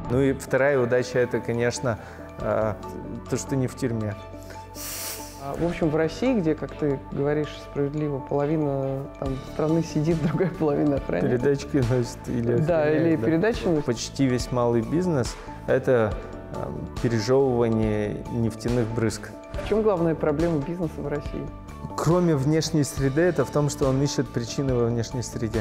Ну и вторая удача – это, конечно, то, что не в тюрьме. В общем, в России, где, как ты говоришь справедливо, половина там страны сидит, другая половина охраняет. Передачки носят или охраняют. Да, или передачи носят. Почти весь малый бизнес – это пережевывание нефтяных брызг. В чем главная проблема бизнеса в России? Кроме внешней среды, это в том, что он ищет причины во внешней среде.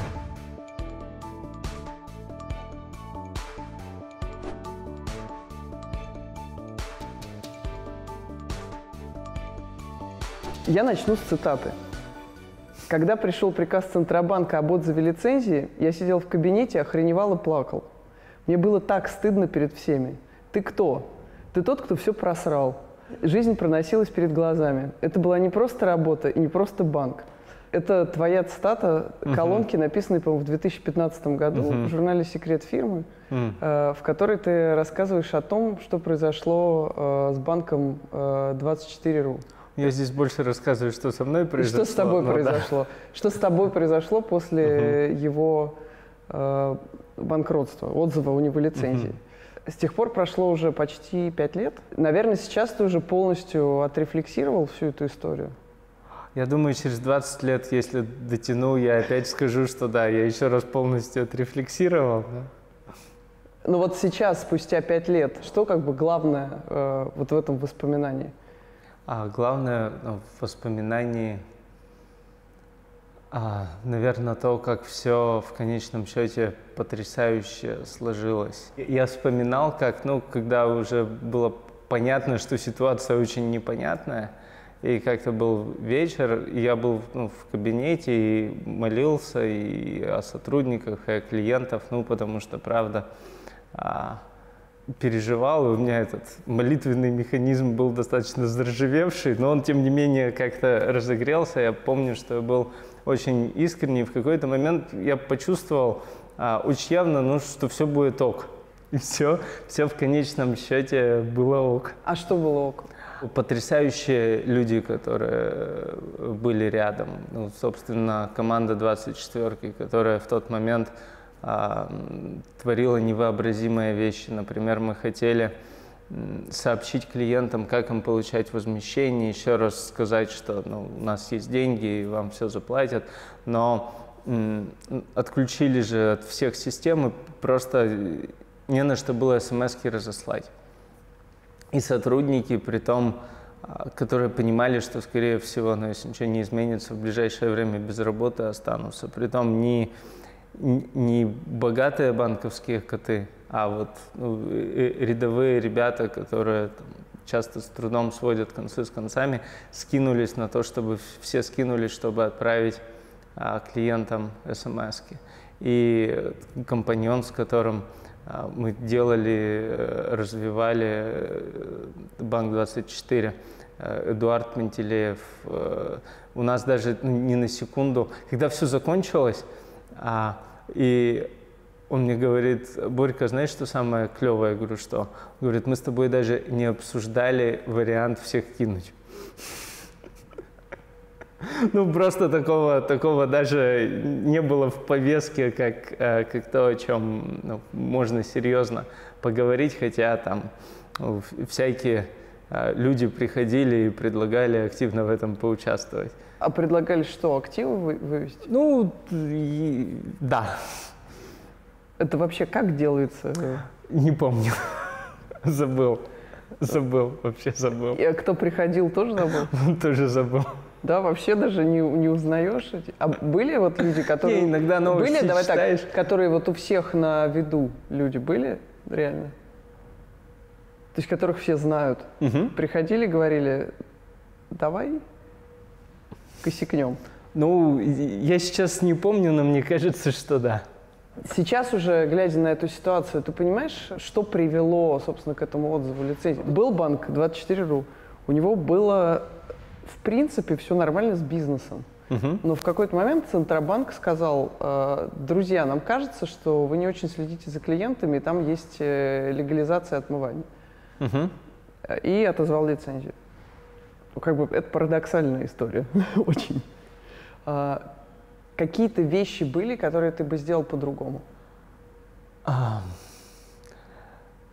Я начну с цитаты. Когда пришел приказ Центробанка об отзыве лицензии, я сидел в кабинете, охреневал и плакал. Мне было так стыдно перед всеми. Ты кто? Ты тот, кто все просрал. Жизнь проносилась перед глазами. Это была не просто работа и не просто банк. Это твоя цитата колонки, написанной, по-моему, в 2015 году в журнале «Секрет фирмы», в которой ты рассказываешь о том, что произошло с банком 24.ru. Я здесь больше рассказываю, что со мной произошло. Что с тобой произошло? Да. Что с тобой произошло после его банкротства, отзыва у него лицензии? С тех пор прошло уже почти 5 лет. Наверное, сейчас ты уже полностью отрефлексировал всю эту историю? Я думаю, через 20 лет, если дотяну, я опять скажу, что да, я еще раз полностью отрефлексировал. Да? Ну вот сейчас, спустя 5 лет, что как бы главное вот в этом воспоминании? Главное в воспоминании, наверное, то, как все в конечном счете потрясающе сложилось. Я вспоминал, как, когда уже было понятно, что ситуация очень непонятная, и как-то был вечер, и я был в кабинете и молился и о сотрудниках, и о клиентах, потому что, правда, переживал, и у меня этот молитвенный механизм был достаточно заржавевший, но он, тем не менее, как-то разогрелся. Я помню, что я был очень искренний. В какой-то момент я почувствовал очень явно, что все будет ок. И все в конечном счете было ок. А что было ок? Потрясающие люди, которые были рядом. Собственно, команда 24-ки, которая в тот момент творила невообразимые вещи. Например, мы хотели сообщить клиентам, как им получать возмещение, еще раз сказать, что у нас есть деньги и вам все заплатят, но отключили же от всех систем, и просто не на что было смс-ки разослать. И сотрудники, при том, которые понимали, что, скорее всего, если ничего не изменится, в ближайшее время без работы останутся. Притом не богатые банковские коты, а вот рядовые ребята, которые часто с трудом сводят концы с концами, скинулись на то, чтобы все скинулись, чтобы отправить клиентам смс-ки. И компаньон, с которым мы делали, развивали Банк24, Эдуард Менделеев, у нас даже ни на секунду, когда все закончилось, и он мне говорит: Борька, знаешь, что самое клевое? Я говорю, что? Он говорит: мы с тобой даже не обсуждали вариант всех кинуть. Просто такого даже не было в повестке, как то, о чем можно серьезно поговорить, хотя там всякие люди приходили и предлагали активно в этом поучаствовать. А предлагали что, активы вывести? Да. Это вообще как делается? Не помню. Забыл, вообще забыл. И кто приходил, тоже забыл? Тоже забыл. Да, вообще даже не узнаешь? А были вот люди, которые... Не, иногда новости были, давай читаешь. Так, которые вот у всех на виду люди были реально? То есть которых все знают. Приходили, говорили: давай косякнем. Я сейчас не помню, но мне кажется, что да. Сейчас уже, глядя на эту ситуацию, ты понимаешь, что привело, собственно, к этому отзыву лицензии? Был банк 24.ru, у него было, в принципе, все нормально с бизнесом. Но в какой-то момент Центробанк сказал: друзья, нам кажется, что вы не очень следите за клиентами, и там есть легализация отмывания. И отозвал лицензию. Это парадоксальная история, очень. Какие-то вещи были, которые ты бы сделал по-другому?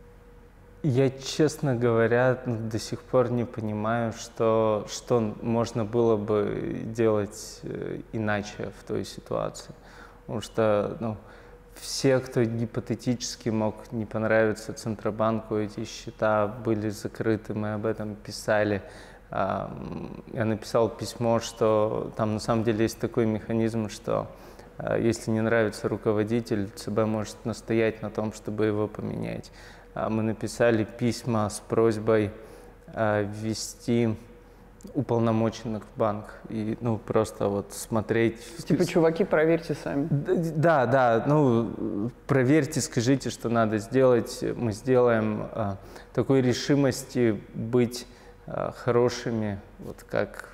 Я, честно говоря, до сих пор не понимаю, что можно было бы делать иначе в той ситуации. Потому что все, кто гипотетически мог не понравиться Центробанку, эти счета были закрыты, мы об этом писали. Я написал письмо, что там на самом деле есть такой механизм, что если не нравится руководитель, ЦБ может настоять на том, чтобы его поменять. Мы написали письма с просьбой ввести уполномоченных в банк и просто вот смотреть. Типа, чуваки, проверьте сами. Да, проверьте, скажите, что надо сделать, мы сделаем. Такой решимости быть хорошими, вот как.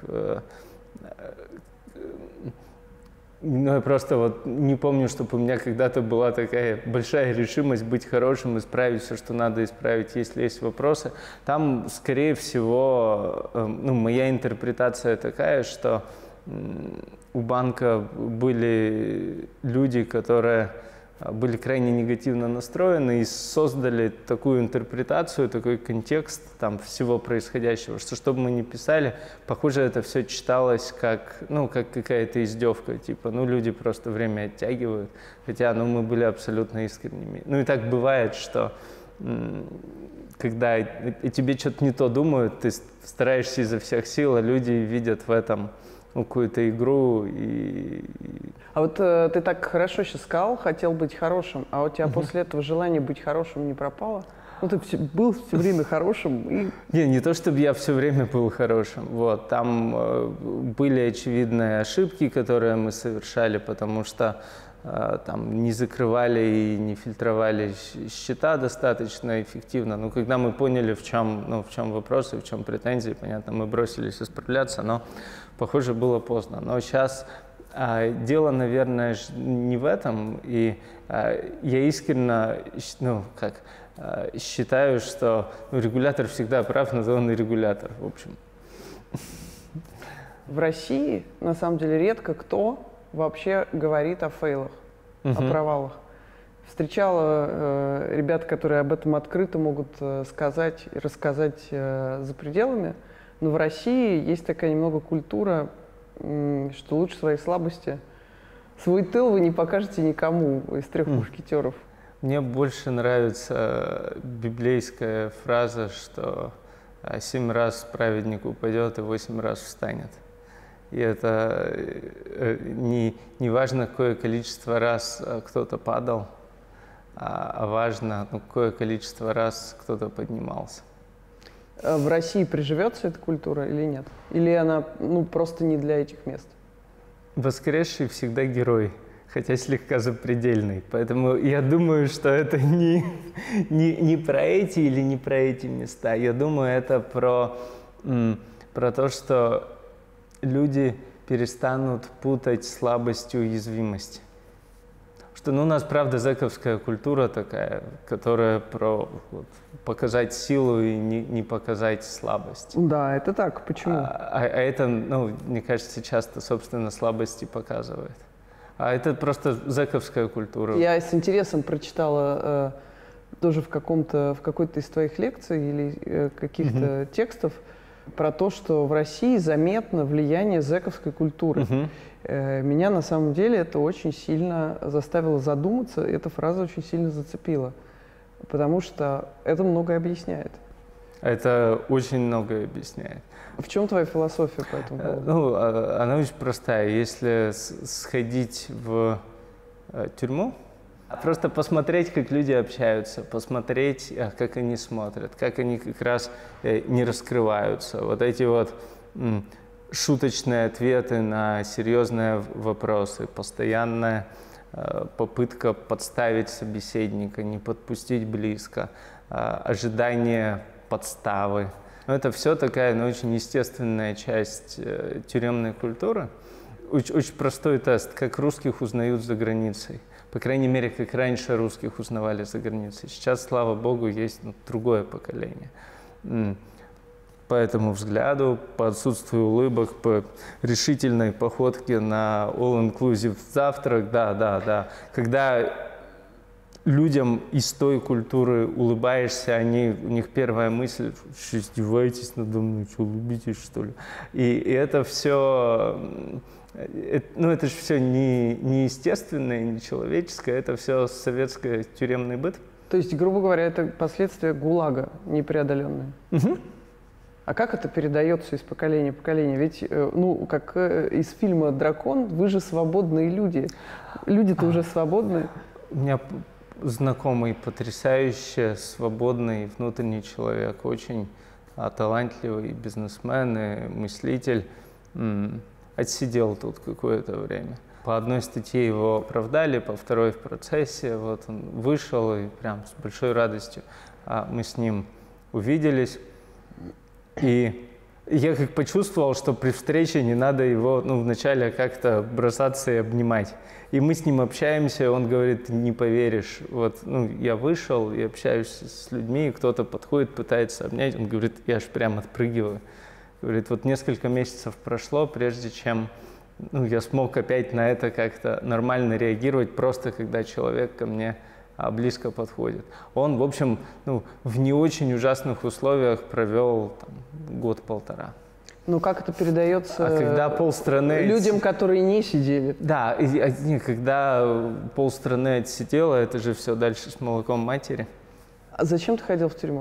Я просто вот не помню, чтобы у меня когда-то была такая большая решимость быть хорошим, исправить все, что надо исправить, если есть вопросы. Там, скорее всего, моя интерпретация такая, что у банка были люди, которые были крайне негативно настроены и создали такую интерпретацию, такой контекст там всего происходящего, что бы мы ни писали, похоже, это все читалось как какая-то издевка, типа, люди просто время оттягивают, хотя, мы были абсолютно искренними. И так бывает, что когда тебе что-то не то думают, ты стараешься изо всех сил, а люди видят в этом какую-то игру. А вот ты так хорошо сейчас сказал, хотел быть хорошим, а у тебя после этого желание быть хорошим не пропало? Ты был все время хорошим. Не то чтобы я все время был хорошим. Вот. Там были очевидные ошибки, которые мы совершали, потому что там не закрывали и не фильтровали счета достаточно эффективно. Но когда мы поняли, в чем вопросы, в чем претензии, понятно, мы бросились исправляться, но, похоже, было поздно. Но сейчас дело, наверное, не в этом. И я искренне, считаю, что регулятор всегда прав, но он и регулятор, в общем. В России, на самом деле, редко кто вообще говорит о фейлах, о провалах. Встречала ребят, которые об этом открыто могут сказать и рассказать за пределами, но в России есть такая немного культура, что лучше свои слабости, свой тыл вы не покажете никому из трех мушкетеров. Мне больше нравится библейская фраза, что 7 раз праведник упадет и 8 раз встанет. И это не важно, какое количество раз кто-то падал, а важно, какое количество раз кто-то поднимался. В России приживется эта культура или нет? Или она просто не для этих мест? Воскресший всегда герой, хотя слегка запредельный. Поэтому я думаю, что это не про эти или не про эти места. Я думаю, это про то, что люди перестанут путать слабость и уязвимость. Что, у нас, правда, зэковская культура такая, которая про показать силу и не показать слабость. Да, это так. Почему? А это, мне кажется, часто, собственно, слабости показывает. А это просто зэковская культура. Я с интересом прочитала тоже в какой-то из твоих лекций или каких-то текстов про то, что в России заметно влияние зэковской культуры. Меня на самом деле это очень сильно заставило задуматься, эта фраза очень сильно зацепила, потому что это многое объясняет. Это очень многое объясняет. В чем твоя философия по этому поводу? Она очень простая. Если сходить в тюрьму, просто посмотреть, как люди общаются, посмотреть, как они смотрят, как они как раз не раскрываются. Вот эти шуточные ответы на серьезные вопросы, постоянная попытка подставить собеседника, не подпустить близко, ожидание подставы. Это все такая очень естественная часть тюремной культуры. Очень простой тест, как русских узнают за границей. По крайней мере, как раньше русских узнавали за границей. Сейчас, слава богу, есть другое поколение. По этому взгляду, по отсутствию улыбок, по решительной походке на all-inclusive завтрак, да. Когда людям из той культуры улыбаешься, у них первая мысль, что издеваетесь надо мной, что улыбитесь, что ли. И это все, это же все не естественное, не человеческое, это все советский тюремный быт. То есть, грубо говоря, это последствия ГУЛАГа непреодоленные. Угу. А как это передается из поколения в поколение? Ведь, как из фильма «Дракон», вы же свободные люди. Люди-то уже свободны. У меня знакомый потрясающий, свободный внутренний человек, очень талантливый бизнесмен и мыслитель. Отсидел тут какое-то время. По одной статье его оправдали, по второй в процессе. Вот он вышел, и прям с большой радостью мы с ним увиделись. И я как почувствовал, что при встрече не надо его вначале как-то бросаться и обнимать. И мы с ним общаемся, и он говорит, не поверишь, я вышел и общаюсь с людьми, и кто-то подходит, пытается обнять, он говорит, я аж прям отпрыгиваю. Говорит, вот несколько месяцев прошло, прежде чем я смог опять на это как-то нормально реагировать, просто когда человек ко мне близко подходит. Он, в общем, в не очень ужасных условиях провел год-полтора. Ну, как это передается когда полстраны людям, которые не сидели? Да, когда полстраны отсидело, это же все дальше с молоком матери. А зачем ты ходил в тюрьму?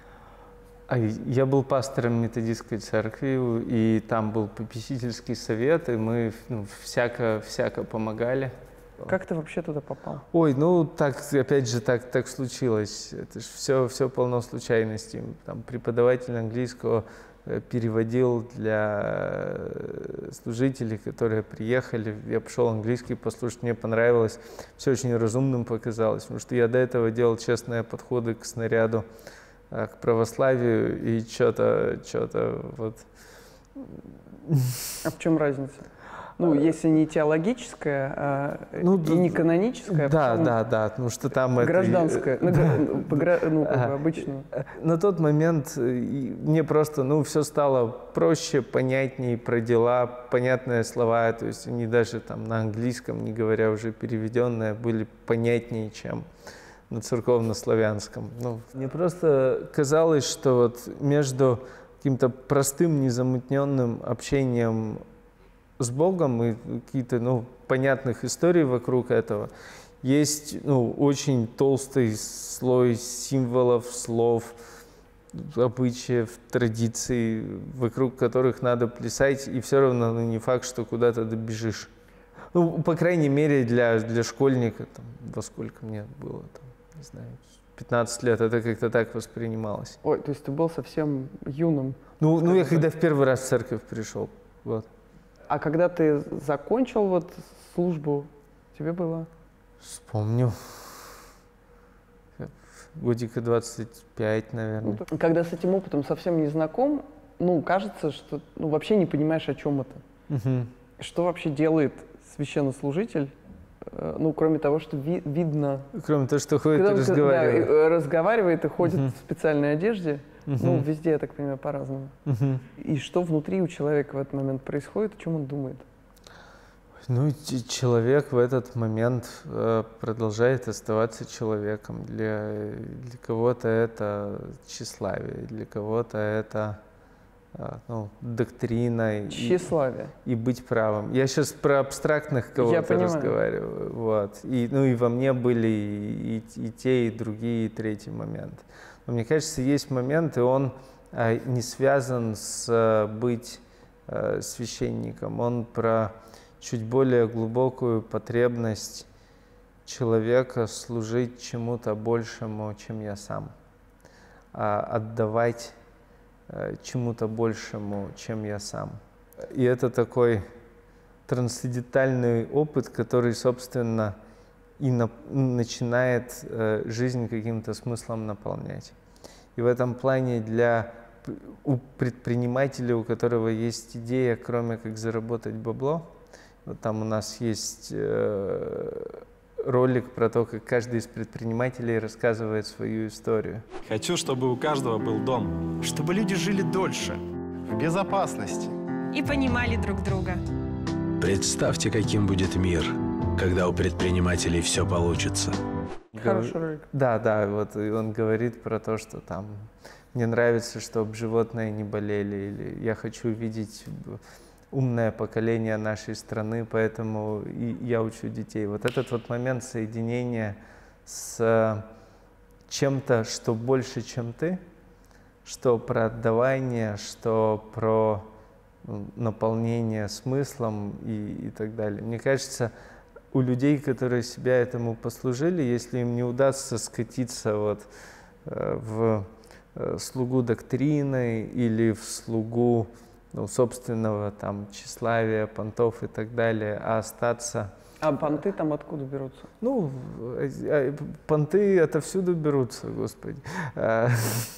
Я был пастором методистской церкви, и там был попечительский совет, и мы всяко помогали. Как ты вообще туда попал? Ой, опять же, так случилось. Это же все полно случайностей. Там преподаватель английского переводил для служителей, которые приехали. Я пошел английский послушать, мне понравилось. Все очень разумным показалось, потому что я до этого делал честные подходы к снаряду, к православию, и что-то вот... А в чем разница? Если не теологическая, и не каноническая, да, потому что там гражданская, обычную. На тот момент мне просто, все стало проще, понятнее, про дела, понятные слова, то есть они даже там на английском, не говоря уже переведенные, были понятнее, чем на церковнославянском. Мне просто казалось, что вот между каким-то простым, незамутненным общением с Богом и какие-то, понятных историй вокруг этого, есть, очень толстый слой символов, слов, обычаев, традиций, вокруг которых надо плясать, и все равно, не факт, что куда-то добежишь. По крайней мере, для школьника, во сколько мне было, не знаю, 15 лет, это как-то так воспринималось. Ой, то есть ты был совсем юным? Я когда в первый раз в церковь пришел, вот. А когда ты закончил службу, тебе было? Вспомню. Годика 25, наверное. Когда с этим опытом совсем не знаком, кажется, что вообще не понимаешь, о чем это. Угу. Что вообще делает священнослужитель, кроме того, что видно... Кроме того, что ходит и разговаривает. Да, разговаривает и ходит в специальной одежде. Везде, я так понимаю, по-разному. И что внутри у человека в этот момент происходит, о чем он думает? Человек в этот момент продолжает оставаться человеком. Для кого-то это тщеславие, для кого-то это доктрина. Тщеславие. И быть правым. Я сейчас про абстрактных кого-то разговариваю. Вот. И во мне были и те, и другие, и третий момент. Но мне кажется, есть момент, и он не связан с быть священником. Он про чуть более глубокую потребность человека служить чему-то большему, чем я сам. Отдавать чему-то большему, чем я сам. И это такой трансцендентальный опыт, который, собственно, и начинает жизнь каким-то смыслом наполнять. И в этом плане у предпринимателя, у которого есть идея, кроме как заработать бабло, там у нас есть ролик про то, как каждый из предпринимателей рассказывает свою историю. Хочу, чтобы у каждого был дом. Чтобы люди жили дольше. В безопасности. И понимали друг друга. Представьте, каким будет мир, когда у предпринимателей все получится. Хороший ролик. Да, вот и он говорит про то, что там мне нравится, чтобы животные не болели, или я хочу видеть умное поколение нашей страны, поэтому и я учу детей. Вот этот вот момент соединения с чем-то, что больше, чем ты, что про отдавание, что про наполнение смыслом и так далее. Мне кажется, у людей, которые себя этому послужили, если им не удастся скатиться вот в слугу доктрины или в слугу собственного там тщеславия, понтов и так далее, а остаться... А понты там откуда берутся? Ну, понты отовсюду берутся, Господи. В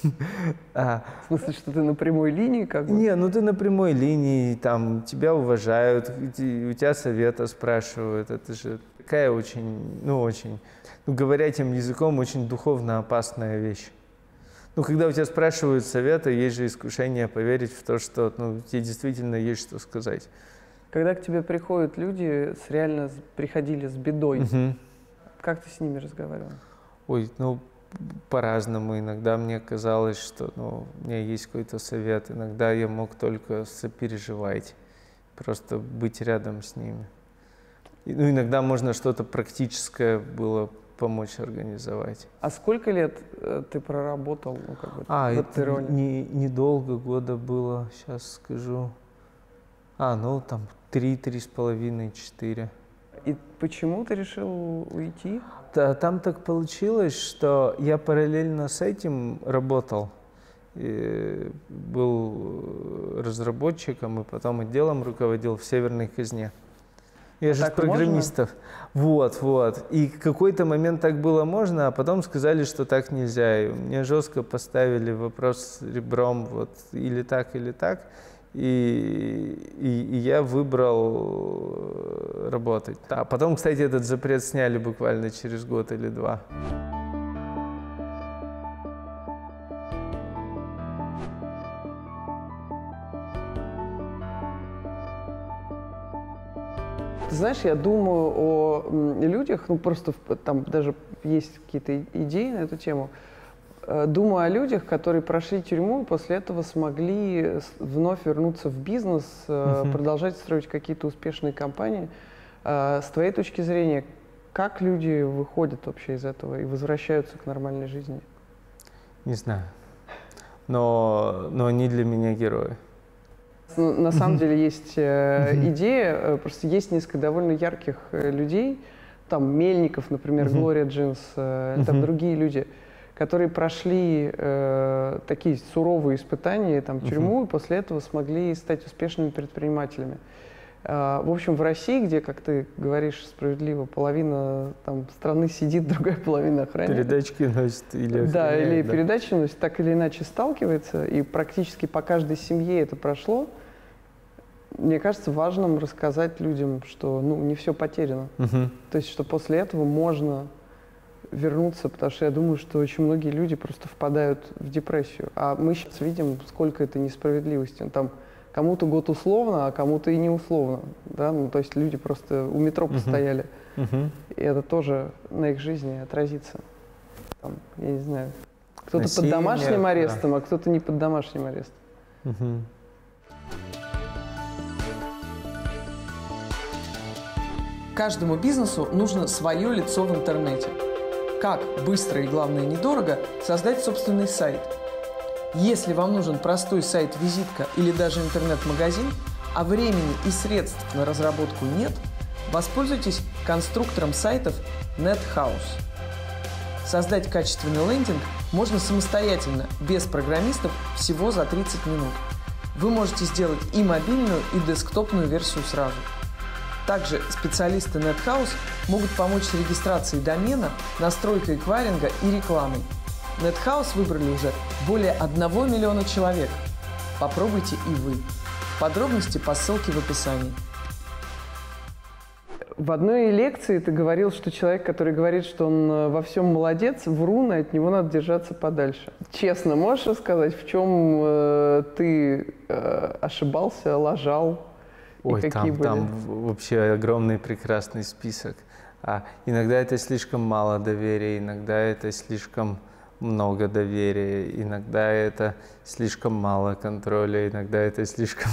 смысле, что ты на прямой линии как бы? Не, ну ты на прямой линии, там тебя уважают, у тебя совета спрашивают. Это же такая очень, говоря этим языком, очень духовно опасная вещь. Ну, когда у тебя спрашивают совета, есть же искушение поверить в то, что тебе действительно есть что сказать. Когда к тебе приходят люди, реально приходили с бедой, как ты с ними разговаривал? Ой, по-разному. Иногда мне казалось, что у меня есть какой-то совет. Иногда я мог только сопереживать, просто быть рядом с ними. Иногда можно что-то практическое было помочь организовать. А сколько лет ты проработал в этой роли? Недолго, года было, сейчас скажу. Там 3,5, 4. И почему ты решил уйти? Там так получилось, что я параллельно с этим работал. И был разработчиком и потом отделом руководил в Северной Казне. Я же с программистов. Вот. И в какой-то момент так было можно, а потом сказали, что так нельзя. И мне жестко поставили вопрос ребром, или так, или так. И я выбрал работать. А потом, кстати, этот запрет сняли буквально через год или два. Ты знаешь, я думаю о людях, просто там даже есть какие-то идеи на эту тему. Думаю о людях, которые прошли тюрьму и после этого смогли вновь вернуться в бизнес, продолжать строить какие-то успешные компании. С твоей точки зрения, как люди выходят вообще из этого и возвращаются к нормальной жизни? Не знаю. Но они для меня герои. На самом деле есть идея, просто есть несколько довольно ярких людей, там Мельников, например, Глория Джинс, там другие люди, которые прошли такие суровые испытания, тюрьму, и после этого смогли стать успешными предпринимателями. В общем, в России, где, как ты говоришь справедливо, половина страны сидит, другая половина охраняет. Передачки носит или охраняет. Да, или передачи носит, так или иначе сталкивается, и практически по каждой семье это прошло. Мне кажется, важным рассказать людям, что не все потеряно. То есть, что после этого можно вернуться, потому что я думаю, что очень многие люди просто впадают в депрессию. А мы сейчас видим, сколько это несправедливости. Там кому-то год условно, а кому-то и не условно. Да? То есть люди просто у метро постояли. И это тоже на их жизни отразится. Я не знаю. Кто-то под домашним арестом, а кто-то не под домашним арестом. Каждому бизнесу нужно свое лицо в интернете. Как быстро и, главное, недорого создать собственный сайт? Если вам нужен простой сайт-визитка или даже интернет-магазин, а времени и средств на разработку нет, воспользуйтесь конструктором сайтов NetHouse. Создать качественный лендинг можно самостоятельно, без программистов, всего за 30 минут. Вы можете сделать и мобильную, и десктопную версию сразу. Также специалисты NetHouse могут помочь с регистрацией домена, настройкой эквайринга и рекламой. NetHouse выбрали уже более 1 миллиона человек. Попробуйте и вы. Подробности по ссылке в описании. В одной лекции ты говорил, что человек, который говорит, что он во всем молодец, врун, и от него надо держаться подальше. Честно, можешь рассказать, в чем ты ошибался, лажал? Ой, там вообще огромный прекрасный список. Иногда это слишком мало доверия, иногда это слишком много доверия, иногда это слишком мало контроля, иногда это слишком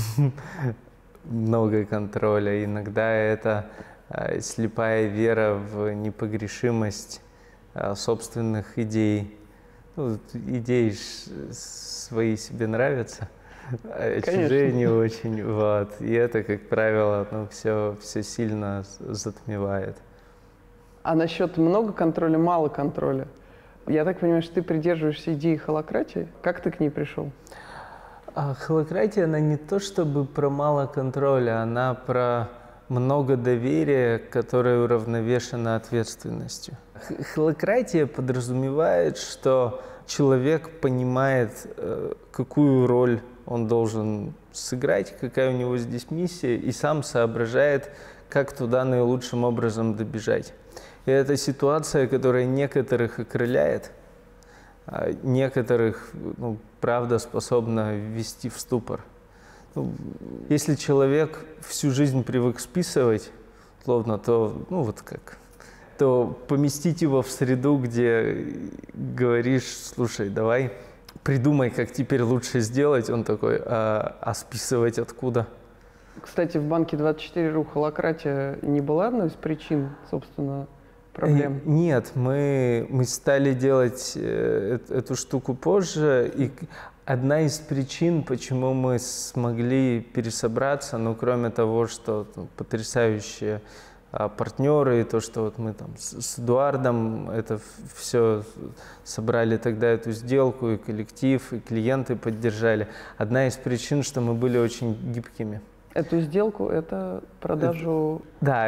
много контроля, иногда это слепая вера в непогрешимость собственных идей. Ну, идеи свои себе нравятся, а чужие не очень. Вот. И это, как правило, все сильно затмевает. А насчет много контроля, мало контроля? Я так понимаю, что ты придерживаешься идеи холакратии. Как ты к ней пришел? Холакратия, она не то чтобы про мало контроля, она про много доверия, которое уравновешено ответственностью. Холакратия подразумевает, что человек понимает, какую роль он должен сыграть, какая у него здесь миссия, и сам соображает, как туда наилучшим образом добежать. И это ситуация, которая некоторых окрыляет, а некоторых, правда, способна ввести в ступор. Если человек всю жизнь привык списывать, словно, то, то поместить его в среду, где говоришь: слушай, давай придумай, как теперь лучше сделать, он такой: а списывать откуда? Кстати, в банке 24.ру холакратия не была одной из причин, собственно, проблем? Нет, мы стали делать эту штуку позже, и одна из причин, почему мы смогли пересобраться, кроме того, что потрясающие партнеры, и то, что мы там с Эдуардом это все собрали тогда, эту сделку, и коллектив, и клиенты поддержали. Одна из причин, что мы были очень гибкими. Эту сделку — это продажу…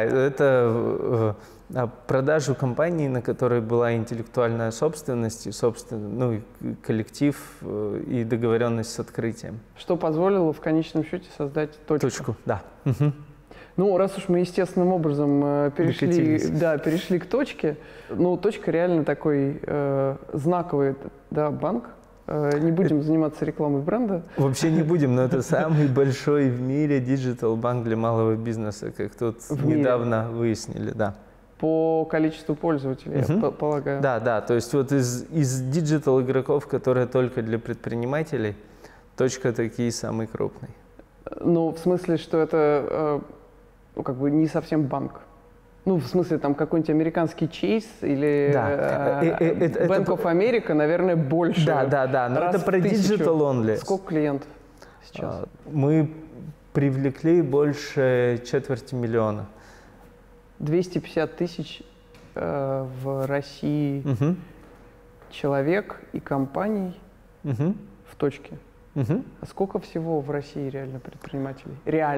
это продажу компании, на которой была интеллектуальная собственность, и коллектив, и договоренность с открытием. Что позволило в конечном счете создать точку. Точку, да. Раз уж мы естественным образом перешли к точке, точка реально такой знаковый банк. Не будем заниматься рекламой бренда. Вообще не будем, но это самый большой в мире диджитал-банк для малого бизнеса, как тут недавно выяснили, да. По количеству пользователей, я полагаю. Да, то есть из диджитал игроков, которые только для предпринимателей, точка такие самый крупный. В смысле, что это не совсем банк. В смысле, там какой-нибудь американский Chase или Bank of America, наверное, больше. Да, но это про digital only. Сколько клиентов сейчас? Мы привлекли больше 250 000. 250 тысяч в России человек и компаний в точке. А сколько всего в России реально предпринимателей?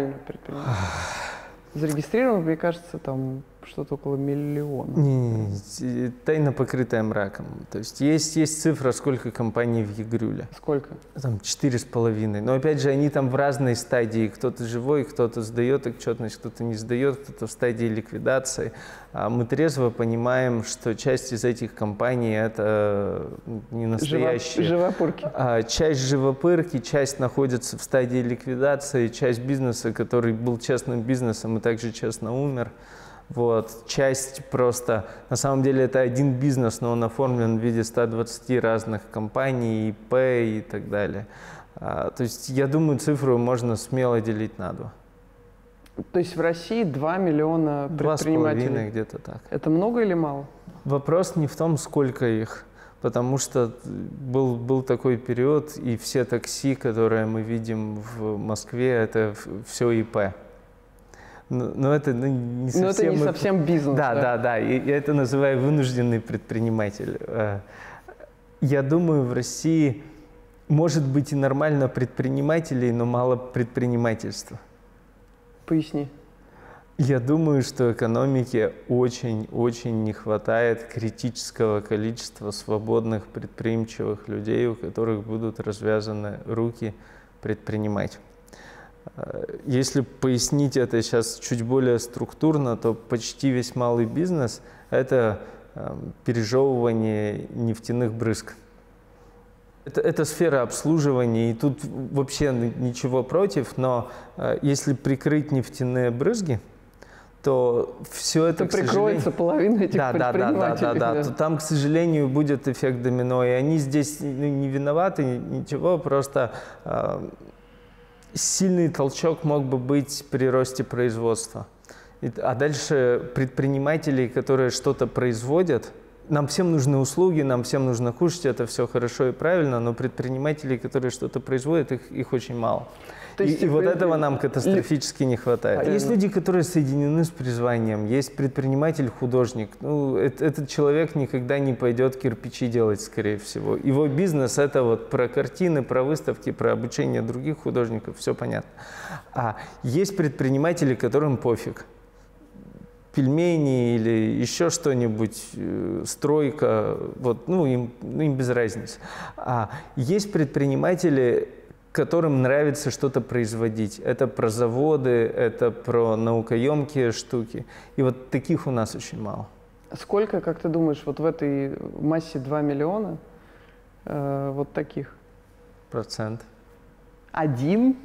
Зарегистрировано, мне кажется, там что-то около 1 миллиона. Не, тайно покрытая мраком. То есть есть цифра, сколько компаний в ЕГРЮЛе. Сколько? Там 4,5. Но опять же, они там в разной стадии. Кто-то живой, кто-то сдает отчетность, кто-то не сдает, кто-то в стадии ликвидации. Мы трезво понимаем, что часть из этих компаний – это не настоящие. Живопырки. Часть живопырки, часть находится в стадии ликвидации, часть бизнеса, который был честным бизнесом и также честно умер. Часть просто, на самом деле это один бизнес, но он оформлен в виде 120 разных компаний, ИП и так далее. То есть я думаю, цифру можно смело делить на 2. То есть в России 2 миллиона предпринимателей? 2,5 где-то так. Это много или мало? Вопрос не в том, сколько их, потому что был такой период, и все такси, которые мы видим в Москве, это все ИП. Но это не совсем… Но это не совсем бизнес. Да. И я это называю вынужденный предприниматель. Я думаю, в России может быть и нормально предпринимателей, но мало предпринимательства. Поясни. Я думаю, что экономике очень не хватает критического количества свободных предприимчивых людей, у которых будут развязаны руки предпринимать. Если пояснить это сейчас чуть более структурно, то почти весь малый бизнес – это пережевывание нефтяных брызг. Это сфера обслуживания, и тут вообще ничего против, но если прикрыть нефтяные брызги, то все это, То прикроется половина этих предпринимателей. Да. То там, к сожалению, будет эффект домино, и они здесь не виноваты, ничего, просто сильный толчок мог бы быть при росте производства. А дальше предприниматели, которые что-то производят, нам всем нужны услуги, нам всем нужно кушать, это все хорошо и правильно, но предпринимателей, которые что-то производят, их очень мало. И вот этого нам катастрофически не хватает. Есть люди, которые соединены с призванием, есть предприниматель-художник. Ну, этот человек никогда не пойдет кирпичи делать, скорее всего. Его бизнес – это вот про картины, про выставки, про обучение других художников, все понятно. А есть предприниматели, которым пофиг. Пельмени или еще что-нибудь, стройка, вот, ну, им без разницы. А есть предприниматели, которым нравится что-то производить. Это про заводы, это про наукоемкие штуки. И вот таких у нас очень мало. Сколько, как ты думаешь, вот в этой массе 2 миллиона вот таких? %. 1?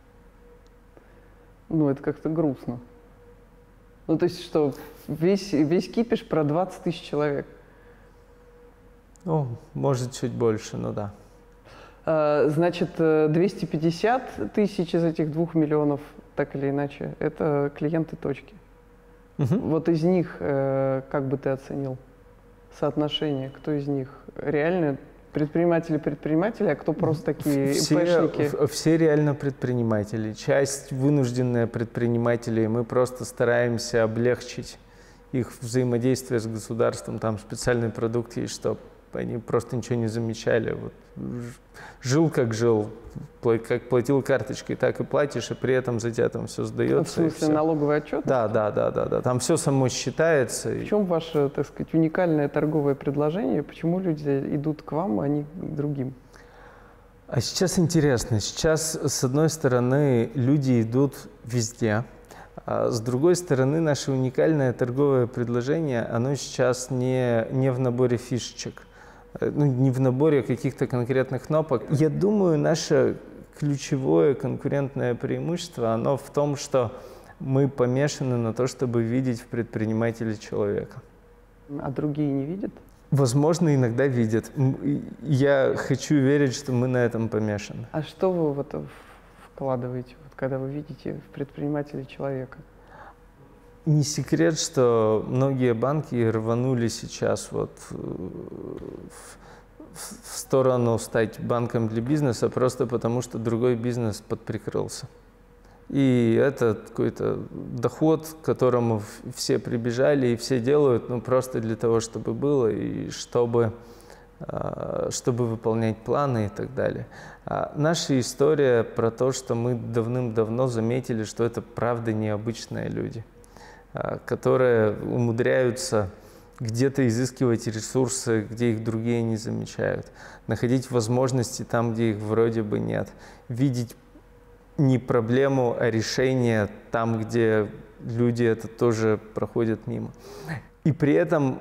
Ну, это как-то грустно. Ну, то есть, что весь кипиш про 20 тысяч человек. Ну, может, чуть больше, но да. Значит, 250 тысяч из этих 2 миллионов, так или иначе, это клиенты точки. Вот из них, как бы ты оценил соотношение, кто из них реально предприниматели, а кто просто такие ИПшники? Все реально предприниматели. Часть вынужденные предприниматели, мы просто стараемся облегчить их взаимодействие с государством. Там специальный продукт есть, чтобы они просто ничего не замечали. Вот, жил как жил, как платил карточкой, так и платишь, и при этом за тебя там все сдается. В смысле налоговый отчет? Да. Там все само считается. В чем ваше, так сказать, уникальное торговое предложение? Почему люди идут к вам, а не к другим? А сейчас интересно. Сейчас, с одной стороны, люди идут везде. А с другой стороны, наше уникальное торговое предложение, оно сейчас не в наборе фишечек. Ну, не в наборе каких-то конкретных кнопок. Я думаю, наше ключевое конкурентное преимущество, оно в том, что мы помешаны на то, чтобы видеть в предпринимателе человека. А другие не видят? Возможно, иногда видят. Я хочу верить, что мы на этом помешаны. А что вы в это вкладываете, вот, когда вы видите в предпринимателе человека? Не секрет, что многие банки рванули сейчас вот в сторону стать банком для бизнеса просто потому, что другой бизнес подприкрылся. И это какой-то доход, к которому все прибежали и все делают, ну, просто для того, чтобы было и чтобы выполнять планы и так далее. А наша история про то, что мы давным-давно заметили, что это правда необычные люди, которые умудряются где-то изыскивать ресурсы, где их другие не замечают, находить возможности там, где их вроде бы нет, видеть не проблему, а решение там, где люди это тоже проходят мимо. И при этом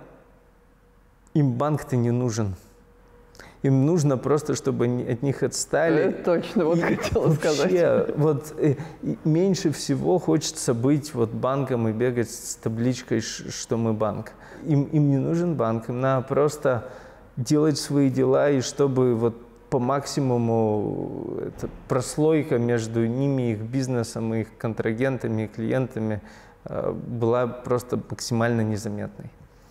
им банк-то не нужен. Им нужно просто, чтобы от них отстали. Это точно, вот хотела сказать. Вот, меньше всего хочется быть вот банком и бегать с табличкой, что мы банк. Им не нужен банк, им надо просто делать свои дела, и чтобы вот по максимуму эта прослойка между ними, их бизнесом, их контрагентами, клиентами была просто максимально незаметной.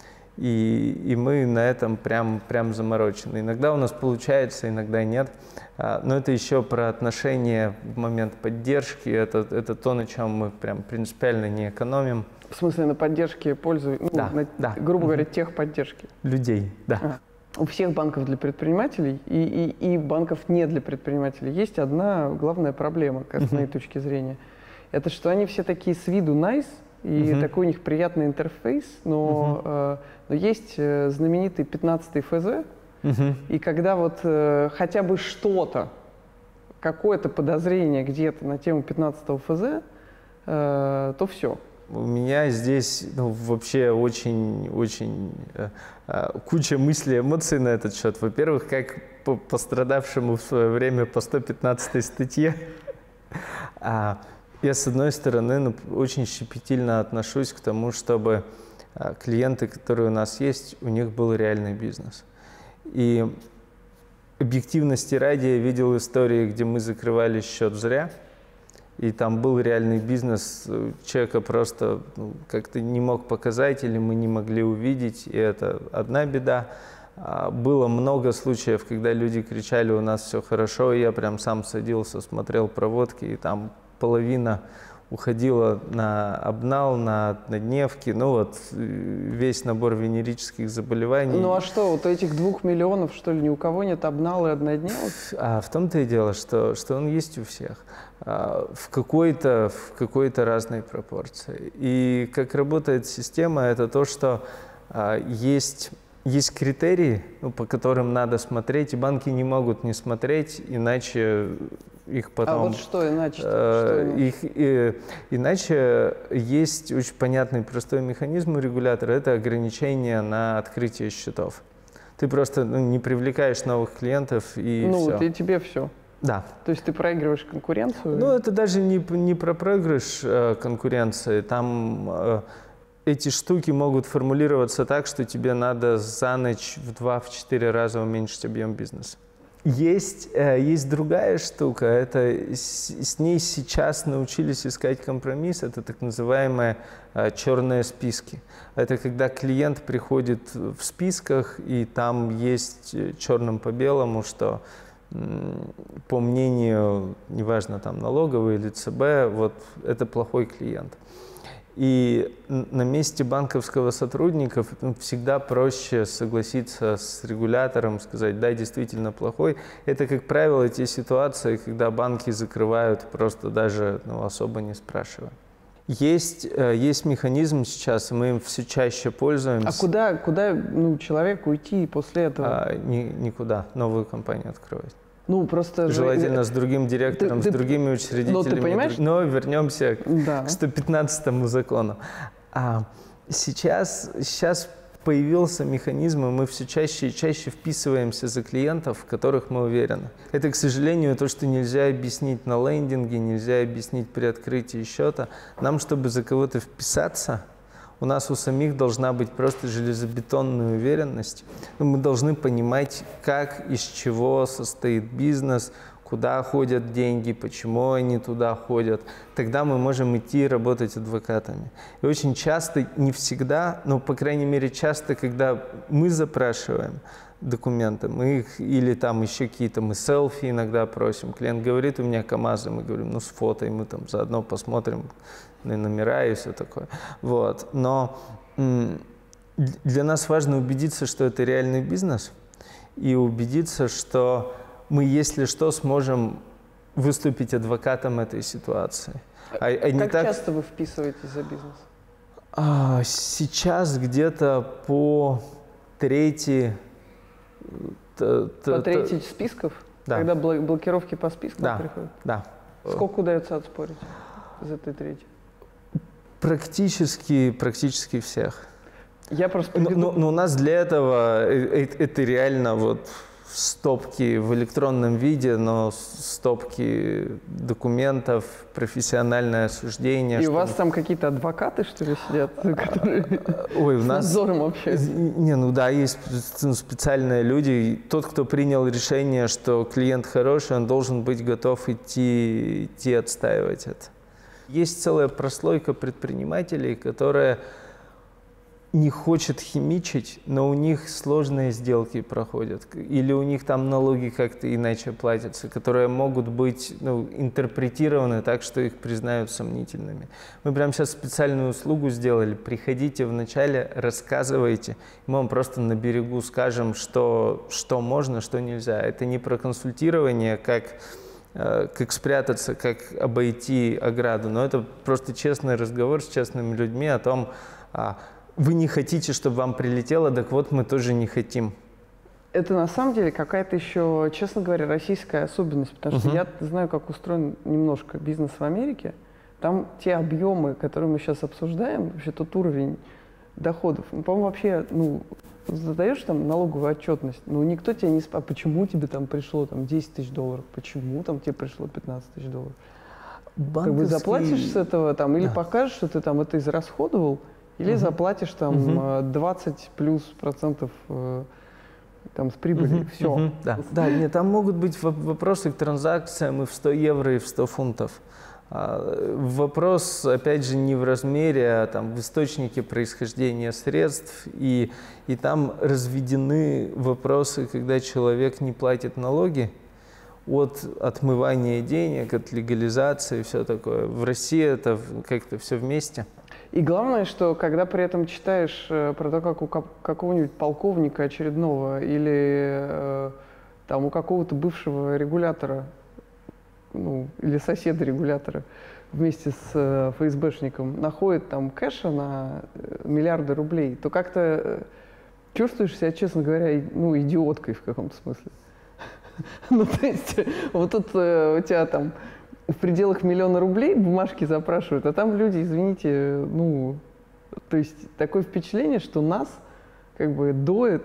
И мы на этом прям заморочены. Иногда у нас получается, иногда нет. Но это еще про отношения в момент поддержки. Это то, на чем мы прям принципиально не экономим. В смысле, на поддержке пользуются, грубо говоря, техподдержки? Людей, да. У всех банков для предпринимателей и банков не для предпринимателей есть одна главная проблема, с моей точки зрения. Это что они все такие с виду nice, и такой у них приятный интерфейс, но есть знаменитый 15-й ФЗ, и когда вот хотя бы что-то, какое-то подозрение где-то на тему 15-го ФЗ, то все. У меня здесь вообще очень куча мыслей, эмоций на этот счет. Во-первых, как пострадавшему в свое время по 115-й статье, Я, с одной стороны, очень щепетильно отношусь к тому, чтобы клиенты, которые у нас есть, у них был реальный бизнес. И объективности ради я видел истории, где мы закрывали счет зря, и там был реальный бизнес, человека просто как-то не мог показать или мы не могли увидеть, и это одна беда. Было много случаев, когда люди кричали: у нас все хорошо, и я прям сам садился, смотрел проводки, и там половина уходила на обнал, на однодневки, весь набор венерических заболеваний. Ну а что, вот этих 2 миллионов, что ли, ни у кого нет обнал и однодневок? А в том-то и дело, что он есть у всех, в какой-то разной пропорции. И как работает система, это то, что есть критерии, по которым надо смотреть, и банки не могут не смотреть, иначе их потом... А вот что иначе? Иначе есть очень понятный простой механизм у регулятора, это ограничение на открытие счетов. Ты просто не привлекаешь новых клиентов, и все. И тебе все. Да. То есть ты проигрываешь конкуренцию? Это даже не про проигрыш конкуренции. Там эти штуки могут формулироваться так, что тебе надо за ночь в 2-4 раза уменьшить объем бизнеса. Есть другая штука, с ней сейчас научились искать компромисс, это так называемые черные списки. Это когда клиент приходит в списках, и там есть черным по белому, что по мнению, неважно, там налоговой или ЦБ, вот это плохой клиент. И на месте банковского сотрудника всегда проще согласиться с регулятором, сказать: да, действительно плохой. Это, как правило, те ситуации, когда банки закрывают просто даже особо не спрашивая. Есть механизм сейчас, и мы им все чаще пользуемся. А куда человеку уйти после этого? Никуда. Новую компанию открывать. Просто... Желательно с другим директором, с другими учредителями. Но ты понимаешь? Но вернемся к 115-му закону. Сейчас появился механизм, и мы все чаще и чаще вписываемся за клиентов, в которых мы уверены. Это, к сожалению, то, что нельзя объяснить на лендинге, нельзя объяснить при открытии счета. Нам, чтобы за кого-то вписаться, у нас у самих должна быть просто железобетонная уверенность. Мы должны понимать, как, из чего состоит бизнес, куда ходят деньги, почему они туда ходят. Тогда мы можем идти работать адвокатами. И очень часто, не всегда, но, по крайней мере, часто, когда мы запрашиваем документы, мы их, или там еще какие-то, мы селфи иногда просим. Клиент говорит: у меня КАМАЗы, мы говорим: сфотай, мы там заодно посмотрим на номера и все такое. Но для нас важно убедиться, что это реальный бизнес, и убедиться, что мы, если что, сможем выступить адвокатом этой ситуации. Как часто вы вписываетесь за бизнес? Сейчас где-то по трети. По трети списков? Да. Когда блокировки по спискам приходят? Да. Сколько удается отспорить из этой трети? Практически всех. Я просто... Но у нас для этого это реально стопки в электронном виде, но стопки документов, профессиональное осуждение. И у вас там какие-то адвокаты, что ли, сидят, которые с надзором общаются? Есть специальные люди. Тот, кто принял решение, что клиент хороший, он должен быть готов идти отстаивать это. Есть целая прослойка предпринимателей, которая не хочет химичить, но у них сложные сделки проходят, или у них там налоги как-то иначе платятся, которые могут быть интерпретированы так, что их признают сомнительными. Мы прямо сейчас специальную услугу сделали. Приходите вначале, рассказывайте, мы вам просто на берегу скажем, что можно, что нельзя. Это не про консультирование, как спрятаться, как обойти ограду, но это просто честный разговор с честными людьми о том, вы не хотите, чтобы вам прилетело, так вот мы тоже не хотим. Это на самом деле какая-то еще, честно говоря, российская особенность, потому что я знаю, как устроен немножко бизнес в Америке. Там те объемы, которые мы сейчас обсуждаем, вообще тот уровень доходов, по-моему, вообще, задаешь там налоговую отчетность, никто тебя не спрашивает, почему тебе там пришло $10 000, почему там тебе пришло $15 000? Как бы заплатишь с этого там, или покажешь, что ты там это израсходовал, или заплатишь там 20 плюс процентов там с прибыли. Все. Да, нет, там могут быть вопросы к транзакциям и в 100 евро, и в 100 фунтов. Вопрос, опять же, не в размере, а там в источнике происхождения средств. И там разведены вопросы, когда человек не платит налоги, от отмывания денег, от легализации, все такое. В России это как-то все вместе. И главное, что когда при этом читаешь про то, как у какого-нибудь полковника очередного или там у какого-то бывшего регулятора, ну, или соседа регулятора вместе с ФСБшником находит там кэша на миллиарды рублей, то как-то чувствуешь себя, честно говоря, ну, идиоткой в каком-то смысле. Ну, то есть, вот тут у тебя там в пределах 1 000 000 рублей бумажки запрашивают, а там люди, извините, ну, то есть такое впечатление, что нас как бы доет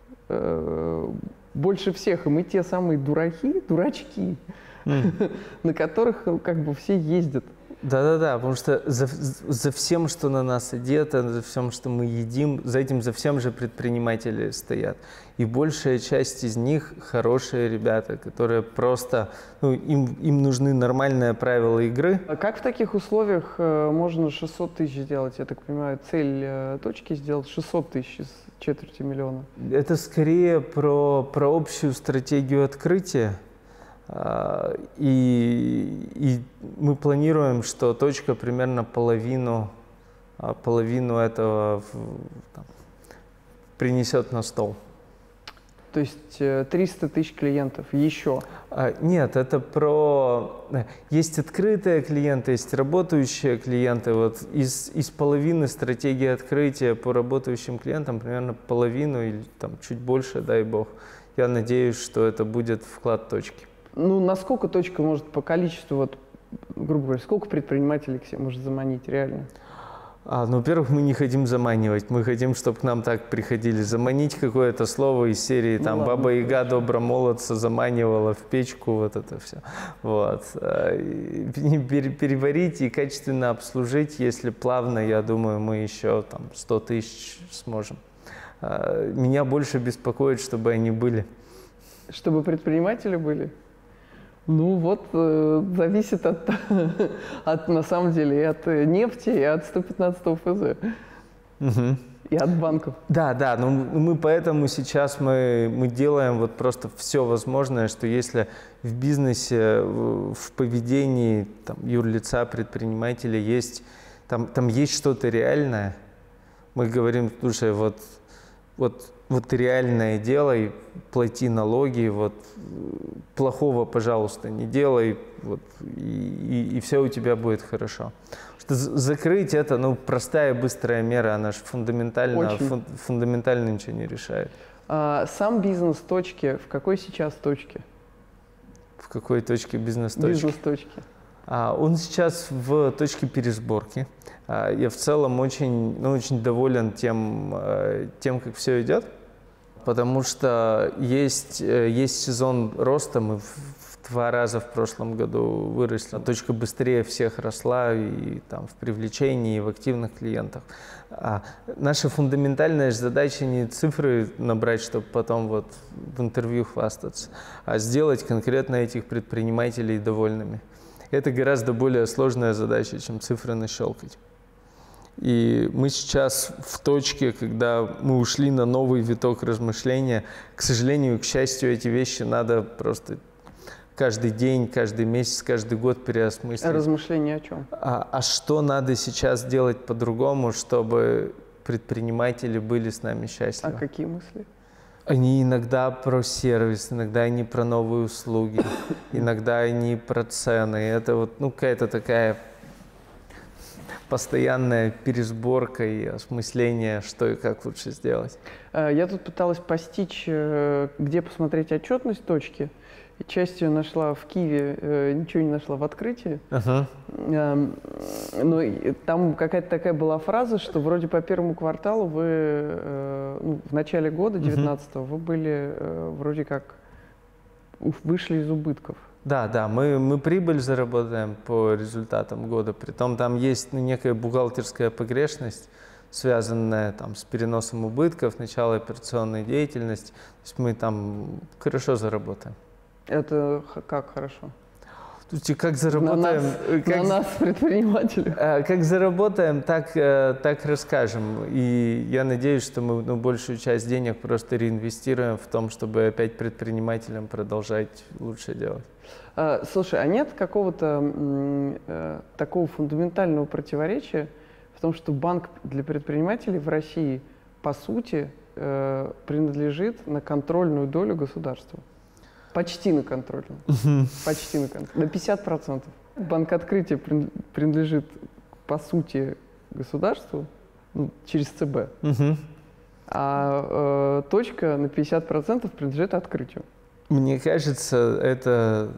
больше всех, и мы те самые дурачки, на которых как бы все ездят. Да, потому что за всем, что на нас одето, за всем, что мы едим, за всем же предприниматели стоят. И большая часть из них хорошие ребята, которые просто, ну, им нужны нормальные правила игры. А как в таких условиях можно 600 тысяч сделать? Я так понимаю, цель точки сделать 600 тысяч из четверти миллиона. Это скорее про общую стратегию открытия. И мы планируем, что точка примерно половину этого принесет на стол. То есть 300 тысяч клиентов еще? Нет, это про... Есть открытые клиенты, есть работающие клиенты. Вот из половины стратегии открытия по работающим клиентам примерно половину или там чуть больше, дай бог. Я надеюсь, что это будет вклад точки. Ну, насколько точка может по количеству, вот, грубо говоря, сколько предпринимателей к себе может заманить реально? Ну, во-первых, мы не хотим заманивать, мы хотим, чтобы к нам так приходили. Заманить какое-то слово из серии, там, Баба-Яга добромолодца заманивала в печку, вот это все. Вот. Переварить и качественно обслужить, если плавно, я думаю, мы еще там 100 тысяч сможем. Меня больше беспокоит, чтобы они были. Чтобы предприниматели были? Ну вот, зависит от на самом деле, и от нефти, и от 115-го ФЗ, и от банков. Да, но мы поэтому сейчас мы делаем вот просто все возможное, что если в бизнесе, в поведении там, юрлица, предпринимателя есть, там есть что-то реальное, мы говорим, слушай, вот ты реальное делай, плати налоги, вот плохого, пожалуйста, не делай, вот, и все у тебя будет хорошо. Что закрыть это, ну, простая, быстрая мера, она же фундаментально ничего не решает. Сам бизнес точки, в какой сейчас точке? В какой точке бизнес-точки? Бизнес-точки. Он сейчас в точке пересборки. Я в целом очень доволен тем, как все идет, потому что есть сезон роста. Мы в 2 раза в прошлом году выросли. Точка быстрее всех росла и там, в привлечении, и в активных клиентах. Наша фундаментальная задача не цифры набрать, чтобы потом вот в интервью хвастаться, а сделать конкретно этих предпринимателей довольными. Это гораздо более сложная задача, чем цифры нащелкать. И мы сейчас в точке, когда мы ушли на новый виток размышления. К сожалению, к счастью, эти вещи надо просто каждый день, каждый месяц, каждый год переосмыслить. Размышления о чем? А что надо сейчас делать по-другому, чтобы предприниматели были с нами счастливы? А какие мысли? Они иногда про сервис, иногда они про новые услуги, иногда они про цены. Это вот, какая-то такая постоянная пересборка и осмысление, что и как лучше сделать. Я тут пыталась постичь, где посмотреть отчетность точки. И часть ее нашла в Киеве, ничего не нашла в открытии. Но там какая-то такая была фраза, что вроде по первому кварталу вы, в начале года 19-го, вы были вроде как вышли из убытков. Да, мы прибыль заработаем по результатам года, притом там есть некая бухгалтерская погрешность, связанная там с переносом убытков, начало операционной деятельности, то есть мы там хорошо заработаем. Это как хорошо? Слушайте, как заработаем... На нас, предпринимателей. Как заработаем, так расскажем. И я надеюсь, что мы большую часть денег просто реинвестируем в том, чтобы опять предпринимателям продолжать лучше делать. Слушай, а нет какого-то такого фундаментального противоречия в том, что банк для предпринимателей в России, по сути, принадлежит на контрольную долю государства? Почти на контрольную. Почти на контрольную. На 50%. Банк Открытия принадлежит, по сути, государству через ЦБ. А точка на 50% принадлежит Открытию. Мне кажется, это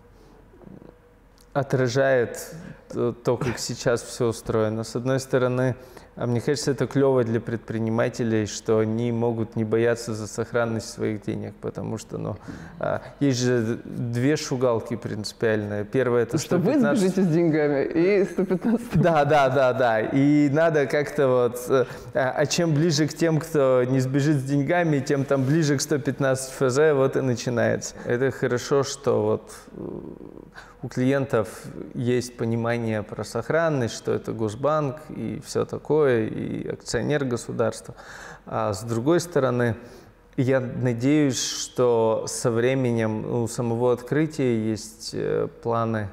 отражает то, как сейчас все устроено. С одной стороны, мне кажется, это клево для предпринимателей, что они могут не бояться за сохранность своих денег, потому что есть же две шугалки принципиальные. Первое – это 115... Что вы сбежите с деньгами, и 115... Да. И надо как-то вот... А чем ближе к тем, кто не сбежит с деньгами, тем там ближе к 115 ФЗ, вот и начинается. Это хорошо, что вот у клиентов есть понимание про сохранность, что это Госбанк и все такое, и акционер государства. А с другой стороны, я надеюсь, что со временем у самого открытия есть планы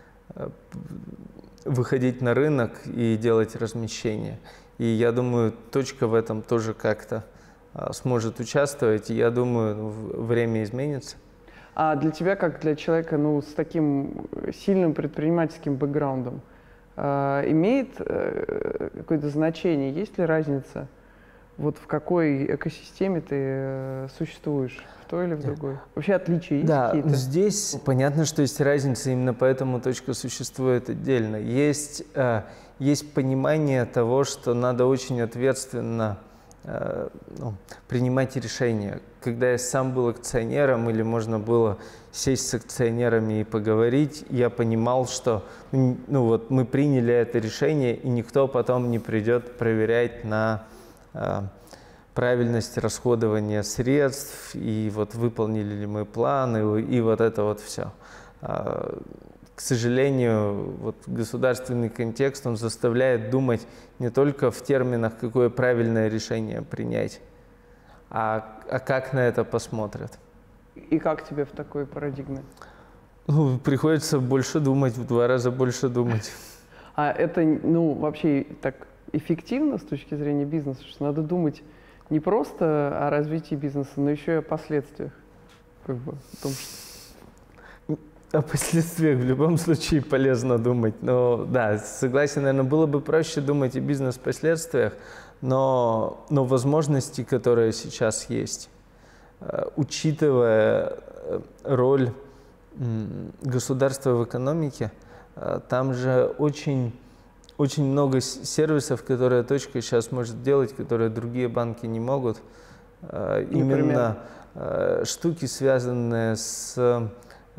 выходить на рынок и делать размещение. И я думаю, точка в этом тоже как-то сможет участвовать. И я думаю, время изменится. А для тебя, как для человека с таким сильным предпринимательским бэкграундом, имеет какое-то значение? Есть ли разница, вот в какой экосистеме ты существуешь, в той или в другой? Вообще отличия есть какие-то? Да, здесь понятно, что есть разница, именно поэтому точка существует отдельно. Есть понимание того, что надо очень ответственно принимать решения. Когда я сам был акционером или можно было сесть с акционерами и поговорить, я понимал, что мы приняли это решение, и никто потом не придет проверять на правильность расходования средств, и вот выполнили ли мы планы, и вот это вот все. К сожалению, вот государственный контекст, он заставляет думать не только в терминах, какое правильное решение принять, а как на это посмотрят. И как тебе в такой парадигме? Приходится больше думать, в 2 раза больше думать. А это, вообще так эффективно с точки зрения бизнеса, что надо думать не просто о развитии бизнеса, но еще и о последствиях. О том, что... О последствиях в любом случае полезно думать. Но да, согласен, наверное, было бы проще думать о бизнес-последствиях, но возможности, которые сейчас есть, учитывая роль государства в экономике, там же очень много сервисов, которые точка сейчас может делать, которые другие банки не могут. Именно штуки, связанные с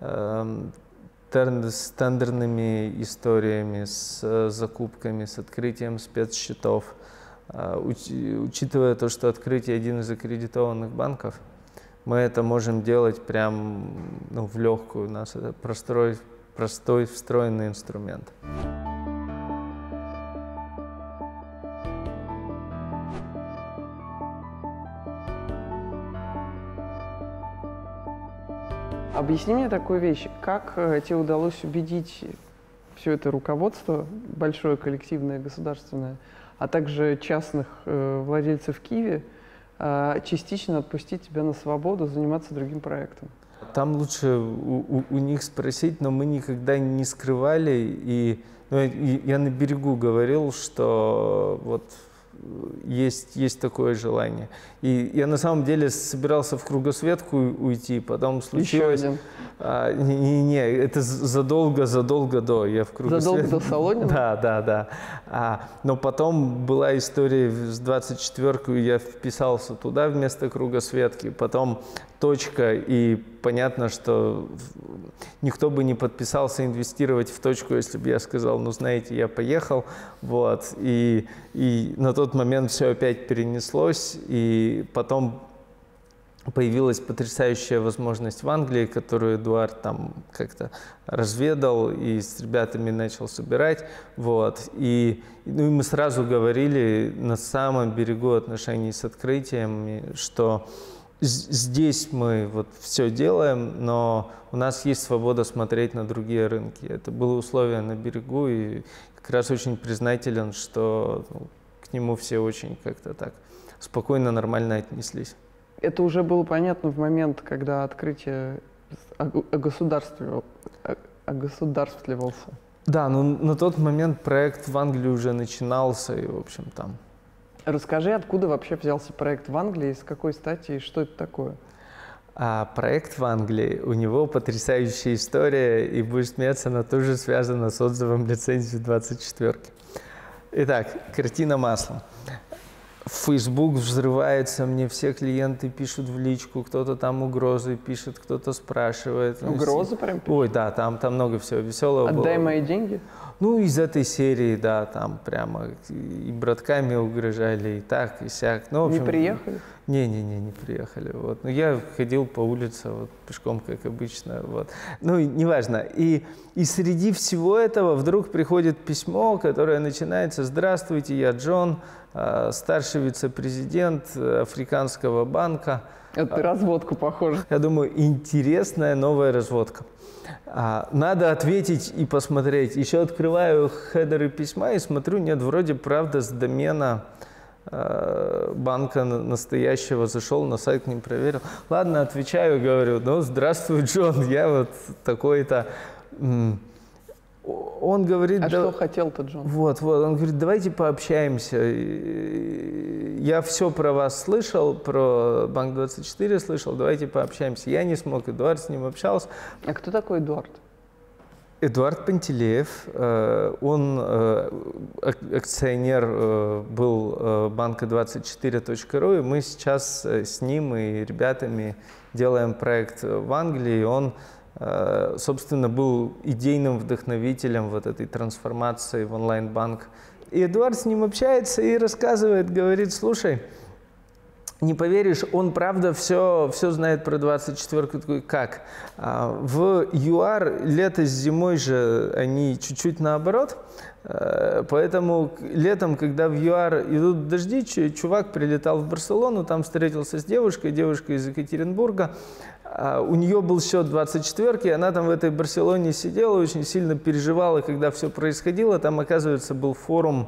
тендерными историями, с закупками, с открытием спецсчетов. Учитывая то, что Открытие один из аккредитованных банков, мы это можем делать прям в легкую. У нас это простой встроенный инструмент. Объясни мне такую вещь. Как тебе удалось убедить все это руководство, большое коллективное, государственное, а также частных владельцев Киви, частично отпустить тебя на свободу, заниматься другим проектом? Там лучше у них спросить, но мы никогда не скрывали. И я на берегу говорил, что вот есть такое желание. И я на самом деле собирался в кругосветку уйти, потом случилось... Еще один. Не, это задолго до. Я в кругосветку... Задолго до Солонина? Да. Но потом была история с 24-й, я вписался туда вместо кругосветки, потом точка, и понятно, что никто бы не подписался инвестировать в точку, если бы я сказал, ну, знаете, я поехал. Вот. И на тот момент все опять перенеслось. И потом появилась потрясающая возможность в Англии, которую Эдуард там как-то разведал и с ребятами начал собирать. Вот. И мы сразу говорили на самом берегу отношений с открытием, что здесь мы вот все делаем, но у нас есть свобода смотреть на другие рынки. Это было условие на берегу, и как раз очень признателен, что к нему все очень как-то так спокойно, нормально отнеслись. Это уже было понятно в момент, когда открытие огосударствливался. Да, но на тот момент проект в Англии уже начинался, и, в общем, там. Расскажи, откуда вообще взялся проект в Англии, с какой стати и что это такое? Проект в Англии, у него потрясающая история, и будешь смеяться, она тоже связана с отзывом лицензии 24. Итак, картина маслом. Facebook взрывается, мне все клиенты пишут в личку, кто-то там угрозы пишет, кто-то спрашивает. Угрозы прям пишут? Ой, да, там много всего веселого было. Отдай мои деньги? Ну, из этой серии, да, там прямо и братками угрожали, и так, и сяк. Ну, в общем, не приехали? Не приехали. Вот. Но я ходил по улице вот, пешком, как обычно. Вот. Ну, неважно. И среди всего этого вдруг приходит письмо, которое начинается: «Здравствуйте, я Джон, старший вице-президент Африканского банка». Это ты разводку, похоже. Я думаю, интересная новая разводка. Надо ответить и посмотреть. Еще открываю хедеры письма и смотрю, нет, вроде правда с домена банка настоящего, зашел на сайт, не проверил. Ладно, отвечаю, говорю, ну, здравствуй, Джон, я вот такой-то. Он говорит... Что хотел-то, Джон? Вот, он говорит, давайте пообщаемся. Я все про вас слышал, про Банк24 слышал, давайте пообщаемся. Я не смог, Эдуард с ним общался. А кто такой Эдуард? Эдуард Пантелеев, он акционер был банка 24.ru, и мы сейчас с ним и ребятами делаем проект в Англии. Он, собственно, был идейным вдохновителем вот этой трансформации в онлайн-банк. И Эдуард с ним общается и рассказывает, говорит, слушай, не поверишь, он правда все знает про 24-ку. Такой, как? В ЮАР лето с зимой же они чуть-чуть наоборот. Поэтому летом, когда в ЮАР идут дожди, чувак прилетал в Барселону, там встретился с девушкой, девушка из Екатеринбурга. У нее был счет 24-ки, она там в этой Барселоне сидела, очень сильно переживала, когда все происходило. Там, оказывается, был форум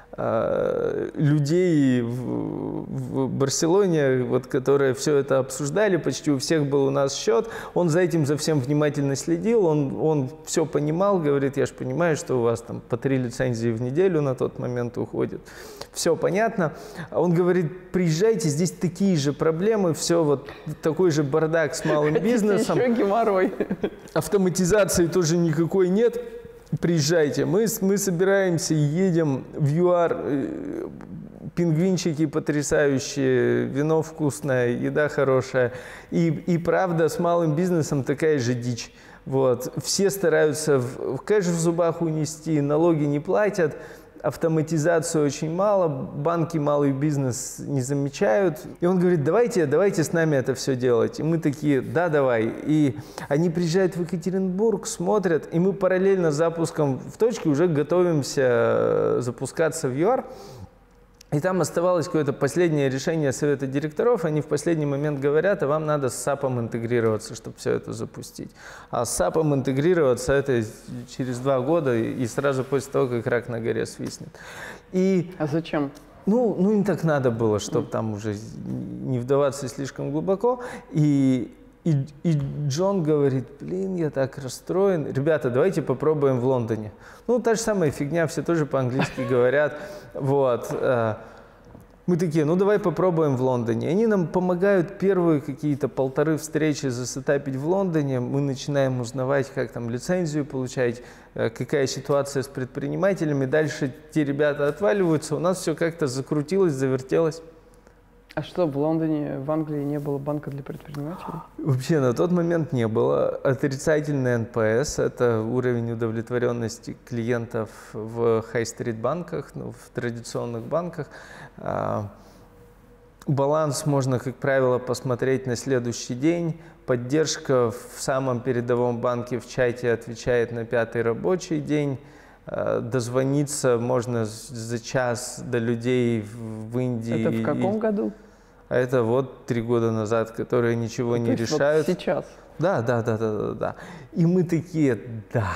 людей в Барселоне, вот, которые все это обсуждали, почти у всех был у нас счет, он за этим, за всем внимательно следил, он все понимал, говорит, я же понимаю, что у вас там по 3 лицензии в неделю на тот момент уходит, все понятно. Он говорит, приезжайте, здесь такие же проблемы, все вот такой же бардак с малым бизнесом. Еще геморрой. Автоматизации тоже никакой нет. Приезжайте, мы собираемся, едем в ЮАР, пингвинчики потрясающие, вино вкусное, еда хорошая. И правда, с малым бизнесом такая же дичь. Вот. Все стараются кэш в зубах унести, налоги не платят, автоматизацию очень мало, банки малый бизнес не замечают. И он говорит, давайте с нами это все делать. И мы такие, да, давай. И они приезжают в Екатеринбург, смотрят, и мы параллельно с запуском в точке уже готовимся запускаться в ЮАР. И там оставалось какое-то последнее решение совета директоров. Они в последний момент говорят, а вам надо с САПом интегрироваться, чтобы все это запустить. А с САПом интегрироваться это через 2 года и сразу после того, как рак на горе свистнет. А зачем? Ну, им так надо было, чтобы там уже не вдаваться слишком глубоко. И Джон говорит, блин, я так расстроен. Ребята, давайте попробуем в Лондоне. Ну, та же самая фигня, все тоже по-английски говорят. Вот. Мы такие, ну, давай попробуем в Лондоне. Они нам помогают первые какие-то 1,5 встречи засетапить в Лондоне. Мы начинаем узнавать, как там лицензию получать, какая ситуация с предпринимателями. Дальше те ребята отваливаются. У нас все как-то закрутилось, завертелось. А что, в Лондоне, в Англии не было банка для предпринимателей? Вообще на тот момент не было. Отрицательный НПС – это уровень удовлетворенности клиентов в хай-стрит банках, ну, в традиционных банках. Баланс можно, как правило, посмотреть на следующий день. Поддержка в самом передовом банке в чате отвечает на 5-й рабочий день. Дозвониться можно за час до людей в Индии. Это в каком году? А это вот 3 года назад, которые ничего не решают. Вот сейчас? Да. И мы такие, да.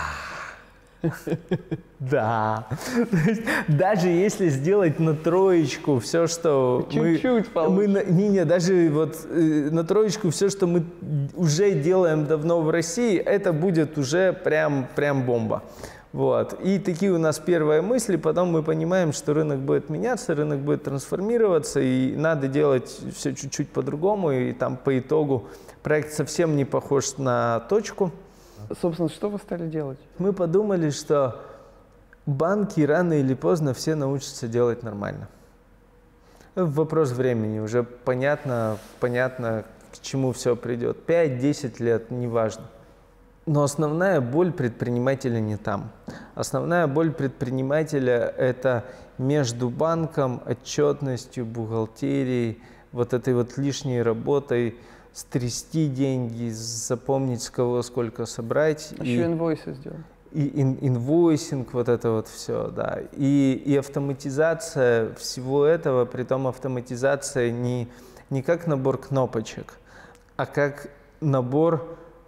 Да. Даже если сделать на троечку все, что чуть-чуть даже вот на троечку все, что мы уже делаем давно в России, это будет уже прям бомба. Вот. И такие у нас первые мысли, потом мы понимаем, что рынок будет меняться, рынок будет трансформироваться, и надо делать все чуть-чуть по-другому, и там по итогу проект совсем не похож на точку. Собственно, что вы стали делать? Мы подумали, что банки рано или поздно все научатся делать нормально. Вопрос времени, уже понятно, к чему все придет. 5-10 лет, неважно. Но основная боль предпринимателя не там. Основная боль предпринимателя – это между банком, отчетностью, бухгалтерией, вот этой вот лишней работой, стрясти деньги, запомнить, с кого сколько собрать. Еще инвойсы сделать. И инвойсинг, вот это вот все, да. И автоматизация всего этого, притом автоматизация не как набор кнопочек, а как набора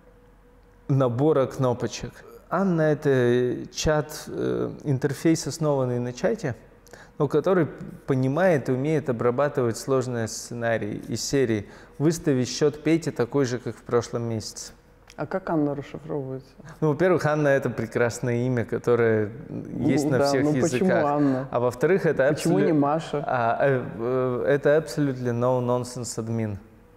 кнопочек. Анна – это чат, интерфейс, основанный на чате, но который понимает и умеет обрабатывать сложные сценарии из серии «Выстави счет Пете такой же, как в прошлом месяце». А как Анна расшифровывается? Ну, во-первых, Анна – это прекрасное имя, которое есть на всех языках. Почему Анна? А во-вторых, это почему не Маша? Это абсолютно no-nonsense админ.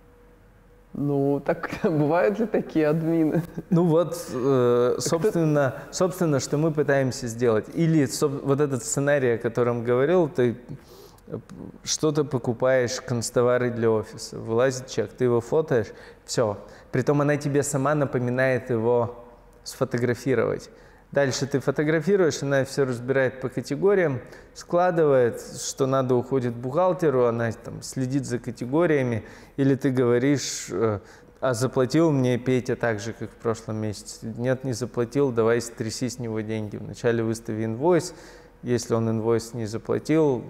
Ну, так бывают ли такие админы? Ну вот, собственно, что мы пытаемся сделать. Или вот этот сценарий, о котором говорил, ты что-то покупаешь, канцтовары для офиса, вылазит чек, ты его фотоешь, все. Притом она тебе сама напоминает его сфотографировать. Дальше ты фотографируешь, она все разбирает по категориям, складывает, что надо, уходит бухгалтеру, она там следит за категориями, или ты говоришь, а заплатил мне Петя так же, как в прошлом месяце. Нет, не заплатил, давай стряси с него деньги. Вначале выстави инвойс, если он инвойс не заплатил,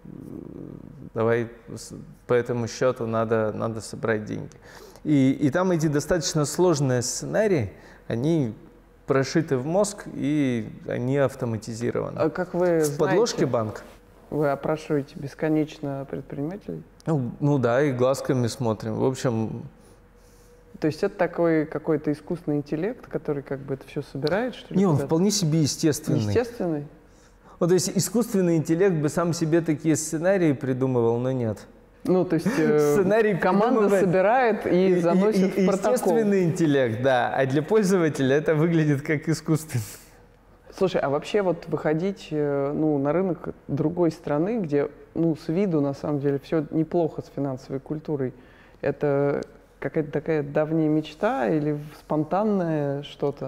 давай по этому счету надо собрать деньги. И там эти достаточно сложные сценарии, они прошиты в мозг, и они автоматизированы. А как вы в подложке банк. Вы опрашиваете бесконечно предпринимателей? Ну да, и глазками смотрим. В общем... То есть это такой какой-то искусственный интеллект, который как бы это все собирает, что ли? Не, он вполне себе естественный. Естественный? Вот, то есть искусственный интеллект бы сам себе такие сценарии придумывал, но нет. Ну, то есть команда собирает и заносит в протокол. Естественный интеллект, да. А для пользователя это выглядит как искусственный. Слушай, а вообще вот выходить на рынок другой страны, где с виду на самом деле все неплохо с финансовой культурой, это какая-то такая давняя мечта или спонтанное что-то?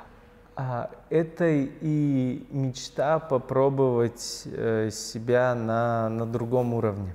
Это и мечта попробовать себя на другом уровне.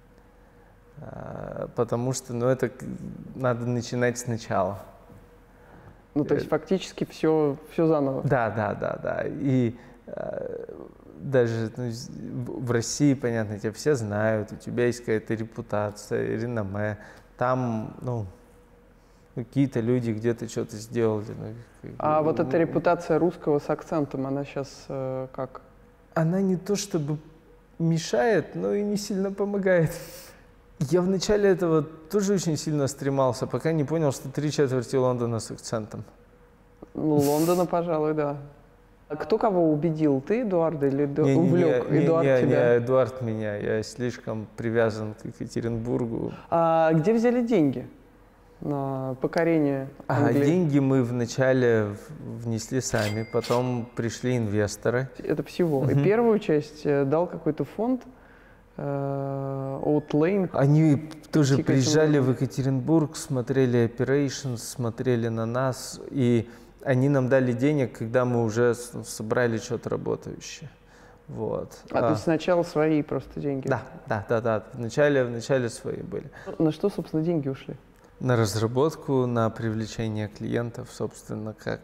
Потому что это надо начинать сначала. Ну, то есть фактически все заново. Да. И даже в России, понятно, тебя все знают, у тебя есть какая-то репутация, реноме. Там, какие-то люди где-то что-то сделали. А вот эта репутация русского с акцентом, она сейчас как? Она не то чтобы мешает, но и не сильно помогает. Я в начале этого тоже очень сильно стремался, пока не понял, что 3/4 Лондона с акцентом. Лондона, пожалуй, да. А кто кого убедил? Ты, Эдуарда, или увлек Эдуард тебя? Не, Эдуард меня. Я слишком привязан к Екатеринбургу. А где взяли деньги на покорение Англии? Деньги мы вначале внесли сами, потом пришли инвесторы. Это всего. И первую часть дал какой-то фонд, Outlane. Они тоже Тикать приезжали много. в Екатеринбург, смотрели operations, смотрели на нас, и они нам дали денег, когда мы уже собрали что-то работающее. Вот. То есть сначала свои просто деньги? Да. Вначале свои были. На что, собственно, деньги ушли? На разработку, на привлечение клиентов, собственно, как...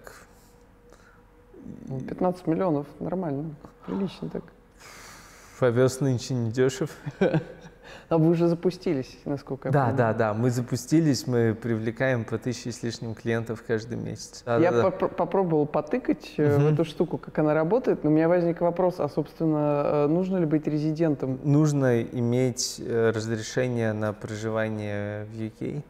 15 миллионов, нормально, прилично так. Овес нынче не дешев. А вы уже запустились, насколько я понимаю? Да, мы запустились, мы привлекаем по 1000 с лишним клиентов каждый месяц. Я попробовал потыкать в эту штуку, как она работает, но у меня возник вопрос, а, собственно, нужно ли быть резидентом? Нужно иметь разрешение на проживание в UK,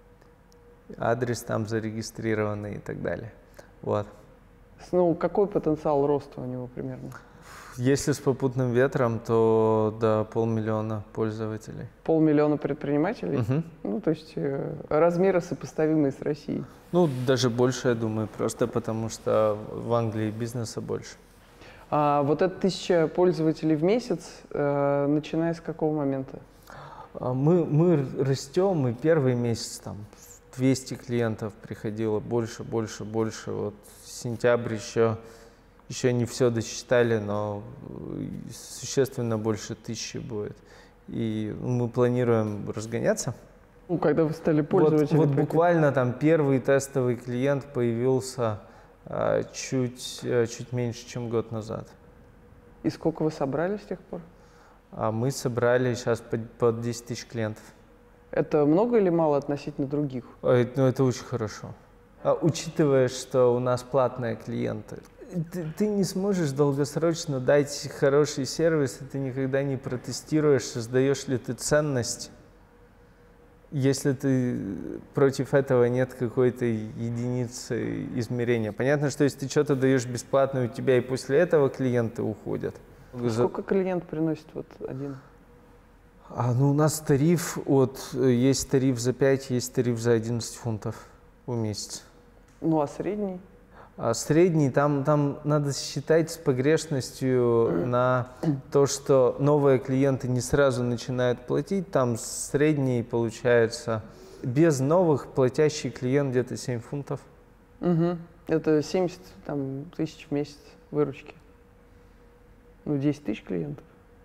адрес там зарегистрированный и так далее. Вот. Ну, какой потенциал роста у него примерно? Если с попутным ветром, то до 500 000 пользователей. 500 000 предпринимателей? Ну, то есть размеры сопоставимые с Россией. Ну, даже больше, я думаю, просто потому что в Англии бизнеса больше. А вот это 1000 пользователей в месяц, начиная с какого момента? Мы растем, и первый месяц там 200 клиентов приходило, больше. Вот сентябрь еще не все досчитали, но существенно больше 1000 будет. И мы планируем разгоняться. Ну, когда вы стали пользователем. Вот буквально там первый тестовый клиент появился чуть меньше, чем год назад. И сколько вы собрали с тех пор? Мы собрали сейчас под 10 000 клиентов. Это много или мало относительно других? Ну, это очень хорошо. Учитывая, что у нас платные клиенты, ты не сможешь долгосрочно дать хороший сервис, и ты никогда не протестируешь, создаешь ли ты ценность, если ты против этого нет какой-то единицы измерения. Понятно, что если ты что-то даешь бесплатно, у тебя и после этого клиенты уходят. Сколько клиент приносит вот один? Ну, у нас тариф есть тариф за 5, есть тариф за 11 фунтов в месяц. Ну, а средний? Средний, там надо считать с погрешностью на то, что новые клиенты не сразу начинают платить. Там средний получается без новых платящий клиент где-то 7 фунтов. Угу. Это 70 тысяч в месяц выручки. Ну, 10 000 клиентов.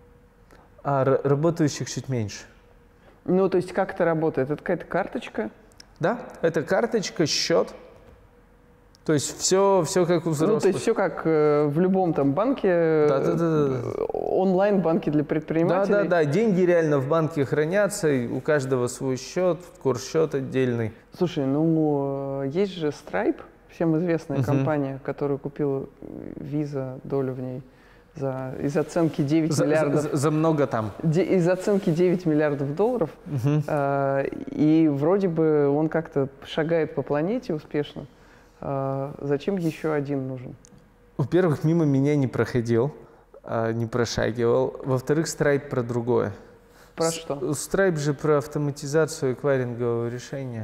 А работающих чуть меньше. Ну, то есть как это работает? Это какая-то карточка? Да, это карточка, счет. То есть все как у взрослых. Ну, то есть все как в любом там банке, онлайн-банке для предпринимателей? Да, деньги реально в банке хранятся, и у каждого свой счет, курс-счет отдельный. Слушай, ну есть же Stripe, всем известная компания, которая купила Visa, долю в ней, из оценки 9 миллиардов. За много там. Из оценки 9 миллиардов долларов. И вроде бы он как-то шагает по планете успешно. Зачем еще один нужен? Во-первых, мимо меня не проходил, не прошагивал. Во-вторых, Stripe про другое. Про что? Stripe же про автоматизацию эквайрингового решения.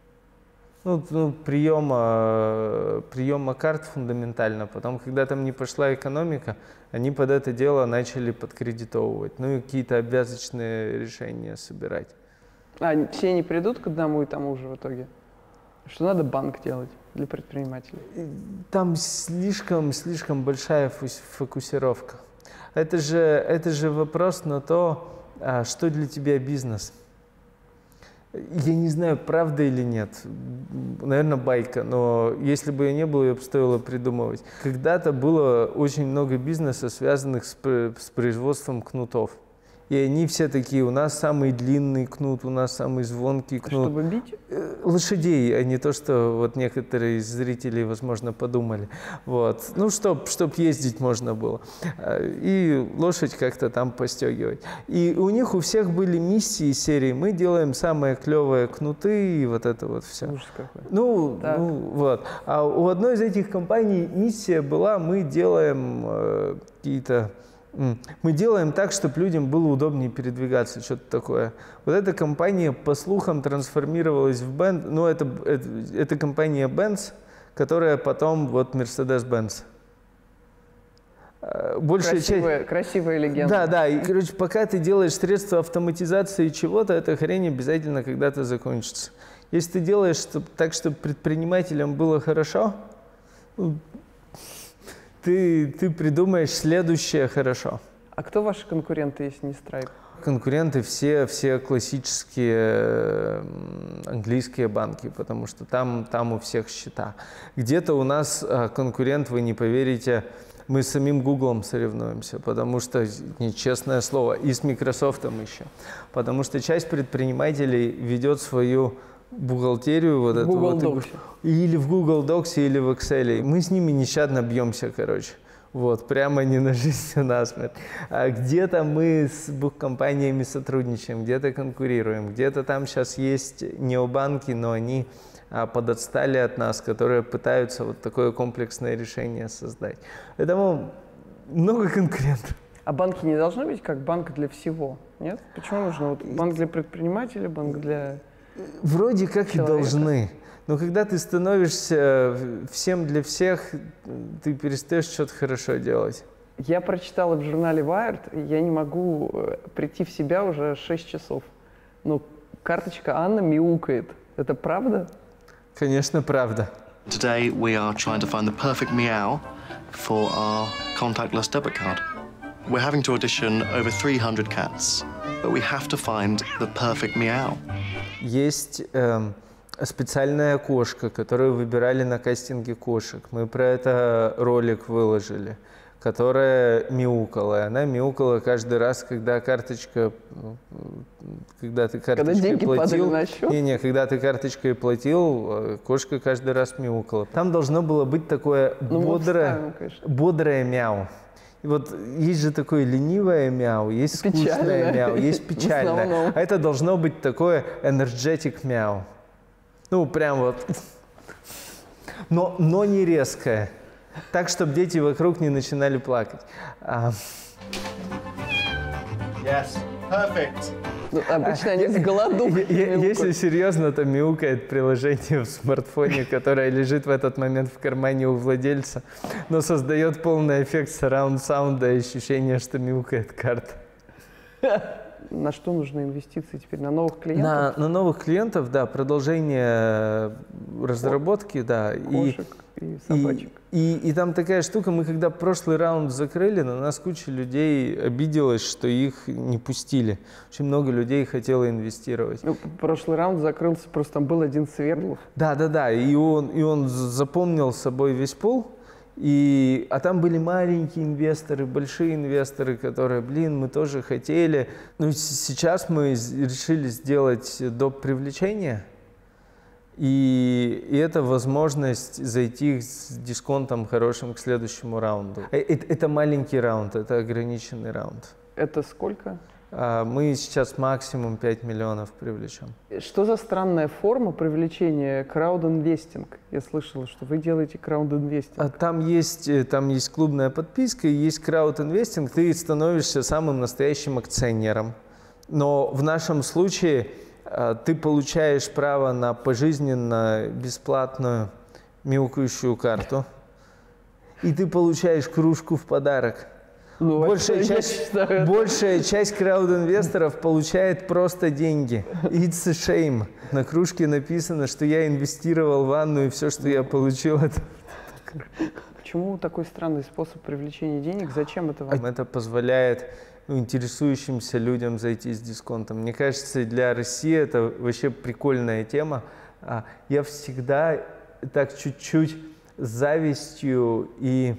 Приема карт фундаментально. Потом, когда там не пошла экономика, они под это дело начали подкредитовывать. Ну и какие-то обвязочные решения собирать. Все не придут к одному и тому же в итоге? Что надо банк делать для предпринимателей? Там слишком большая фокусировка. Это же вопрос на то, что для тебя бизнес. Я не знаю, правда или нет. Наверное, байка, но если бы ее не было, ее бы стоило придумывать. Когда-то было очень много бизнеса, связанных с производством кнутов. И они все такие: у нас самый длинный кнут, у нас самый звонкий кнут. Чтобы бить? Лошадей, а не то, что вот некоторые из зрителей, возможно, подумали. Вот. Ну, чтоб ездить можно было. И лошадь как-то там постегивать. И у них у всех были миссии из серии: мы делаем самые клевые кнуты, и вот это вот все. Ужас какой. Ну, вот. А у одной из этих компаний миссия была: мы делаем мы делаем так, чтобы людям было удобнее передвигаться, что-то такое. Вот эта компания, по слухам, трансформировалась в Benz. Ну, это компания Benz, которая потом вот Mercedes-Benz. Красивая легенда. Да, да. И, короче, пока ты делаешь средства автоматизации чего-то, эта хрень обязательно когда-то закончится. Если ты делаешь так, чтобы предпринимателям было хорошо, ты придумаешь следующее хорошо. А кто ваши конкуренты, если не Stripe? Конкуренты все классические английские банки, потому что там у всех счета. Где-то у нас конкурент, вы не поверите, мы с самим Гуглом соревнуемся, потому что, нечестное слово, и с Microsoft еще. Потому что часть предпринимателей ведет свою бухгалтерию вот эту Google Docs. Или в Google Docs, или в Excel. Мы с ними нещадно бьемся, короче. Вот, прямо не на жизнь, а на смерть. А где-то мы с бухкомпаниями сотрудничаем, где-то конкурируем, где-то там сейчас есть необанки, но они подотстали от нас, которые пытаются вот такое комплексное решение создать. Поэтому много конкурентов. А банки не должны быть как банк для всего, нет? Почему нужно вот банк для предпринимателей, банк для Вроде как человека? И должны. Но когда ты становишься всем для всех, ты перестаешь что-то хорошо делать. Я прочитала в журнале Wired, я не могу прийти в себя уже 6 часов. Но карточка Анны мяукает. Это правда? Конечно, правда. Today we are trying to find the perfect meow for our contactless debit card. We're having to audition over 300 cats, but we have to find the perfect meow. Есть специальная кошка, которую выбирали на кастинге кошек. Мы про это ролик выложили, которая мяукала. Она мяукала каждый раз, когда карточка, когда ты карточкой когда деньги платил. падали на счет? Не, когда ты карточкой платил, кошка каждый раз мяукала. Там должно было быть такое бодрое мяу. И вот есть же такое ленивое мяу, есть скучное мяу, есть печальное. А это должно быть такое energetic мяу. Ну, прям вот. Но не резкое. Так, чтобы дети вокруг не начинали плакать. Yes, perfect. Ну, обычно они с голоду. Если серьезно, то мяукает приложение в смартфоне, которое лежит в этот момент в кармане у владельца, но создает полный эффект surround sound и ощущение, что мяукает карта. На что нужны инвестиции теперь? На новых клиентов? На новых клиентов, да, продолжение разработки, да. Кошек и собачек. И там такая штука, мы когда прошлый раунд закрыли, на нас куча людей обиделась, что их не пустили. Очень много людей хотело инвестировать. Ну, прошлый раунд закрылся, просто там был один Свердлов. Да, и он запомнил с собой весь пул. А там были маленькие инвесторы, большие инвесторы, которые, мы тоже хотели. Ну, сейчас мы решили сделать доп. Привлечение. И это возможность зайти с дисконтом хорошим к следующему раунду. Это маленький раунд, это ограниченный раунд. Это сколько? Мы сейчас максимум 5 миллионов привлечем. Что за странная форма привлечения краудинвестинг? Я слышала, что вы делаете краудинвестинг. Там есть клубная подписка, есть краудинвестинг. Ты становишься самым настоящим акционером. Но в нашем случае ты получаешь право на пожизненно бесплатную мяукающую карту. И ты получаешь кружку в подарок. Большая часть краудинвесторов получает просто деньги. It's a shame. На кружке написано, что я инвестировал в Анну, и все, что я получил, это... Почему такой странный способ привлечения денег? Зачем это вам? Это позволяет интересующимся людям зайти с дисконтом. Мне кажется, для России это вообще прикольная тема. Я всегда так чуть-чуть с завистью и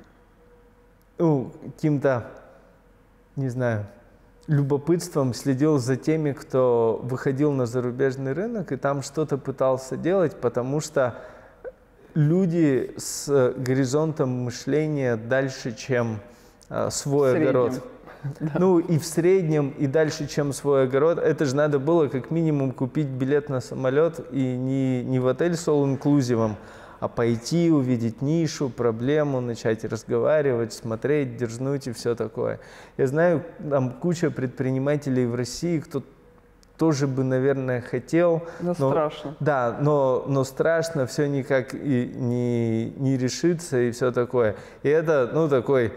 каким-то, не знаю, любопытством следил за теми, кто выходил на зарубежный рынок и там что-то пытался делать, потому что люди с горизонтом мышления дальше, чем свой огород. Да. Ну и в среднем, и дальше, чем свой огород. Это же надо было как минимум купить билет на самолет и не в отель с all-inclusive, а пойти, увидеть нишу, проблему, начать разговаривать, смотреть, дерзнуть и все такое. Я знаю, там куча предпринимателей в России, кто тоже бы, наверное, хотел. Но страшно. Да, но страшно, все никак и не решится и все такое. И это, ну, такой...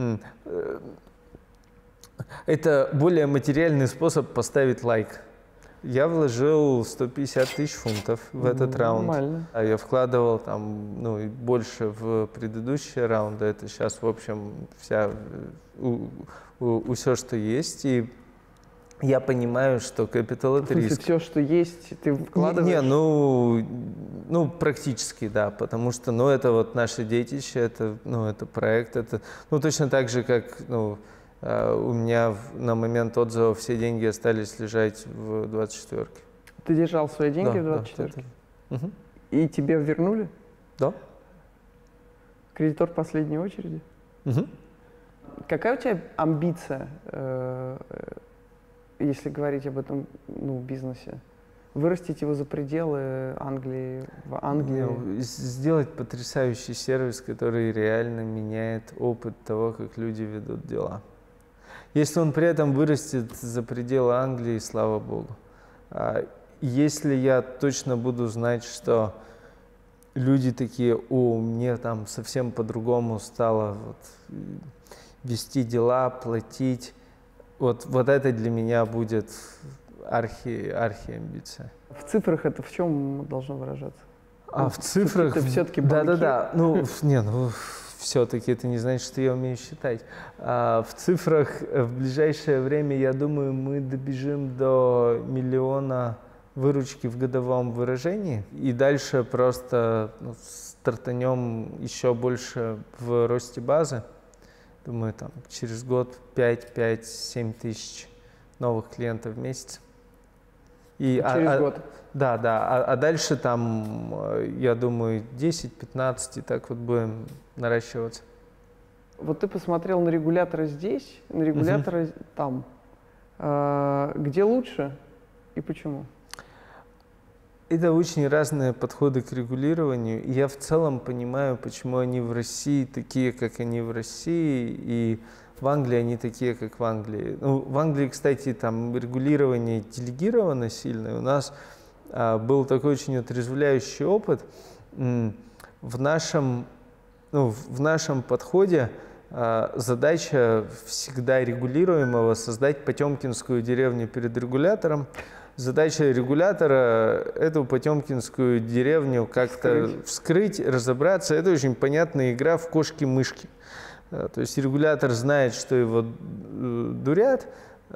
Это более материальный способ поставить лайк. Я вложил 150 тысяч фунтов в этот раунд. Нормально. А я вкладывал там, ну, и больше в предыдущие раунды. Это сейчас, в общем, все, что есть. И я понимаю, что capital — это риск. Все, что есть, ты вкладываешь? Ну, практически, да, потому что, ну, это вот наше детище, это, ну, это проект, это, ну, точно так же, как, ну, у меня на момент отзыва все деньги остались лежать в 24-ке. Ты держал свои деньги в 24-ке? Да. И тебе вернули? Да. Кредитор в последней очереди? Угу. Какая у тебя амбиция, если говорить об этом, ну, бизнесе? Вырастить его за пределы Англии, в Англии? Сделать потрясающий сервис, который реально меняет опыт того, как люди ведут дела. Если он при этом вырастет за пределы Англии, слава богу. Если я точно буду знать, что люди такие: о, мне там совсем по-другому стало вот вести дела, платить, вот это для меня будет архи-амбиция. В цифрах это в чем должно выражаться? В цифрах? Это все-таки банкир? Да. Все-таки это не значит, что я умею считать. В цифрах в ближайшее время, я думаю, мы добежим до 1 миллиона выручки в годовом выражении. И дальше просто стартанем еще больше в росте базы. Думаю, там через год 5-7 тысяч новых клиентов в месяц. Через год? Да. А дальше там, я думаю, 10-15, и так вот будем наращиваться. Вот ты посмотрел на регуляторы здесь, на регуляторы там. Где лучше и почему? Это очень разные подходы к регулированию. И я в целом понимаю, почему они в России такие, как они в России, и в Англии они такие, как в Англии. Ну, в Англии, кстати, там регулирование делегировано сильно. У нас был такой очень отрезвляющий опыт. В нашем подходе задача всегда регулируемого — создать потемкинскую деревню перед регулятором. Задача регулятора — эту потемкинскую деревню как-то вскрыть, разобраться. Это очень понятная игра в кошки-мышки. То есть регулятор знает, что его дурят,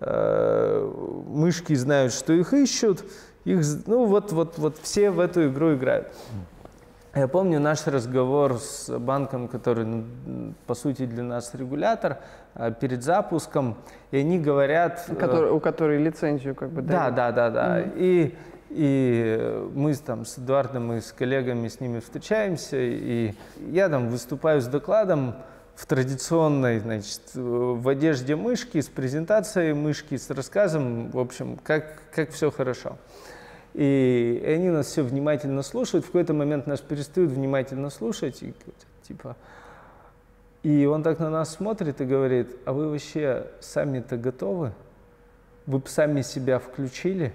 мышки знают, что их ищут. Вот все в эту игру играют. Я помню наш разговор с банком, который, по сути, для нас регулятор, перед запуском, и они говорят... У которой лицензию как бы дают. Да. И мы там с Эдуардом и с коллегами с ними встречаемся, и я там выступаю с докладом в традиционной, значит, в одежде мышки, с презентацией мышки, с рассказом, в общем, как все хорошо. И они нас все внимательно слушают. В какой-то момент нас перестают внимательно слушать. И он так на нас смотрит и говорит: а вы вообще сами-то готовы? Вы бы сами себя включили?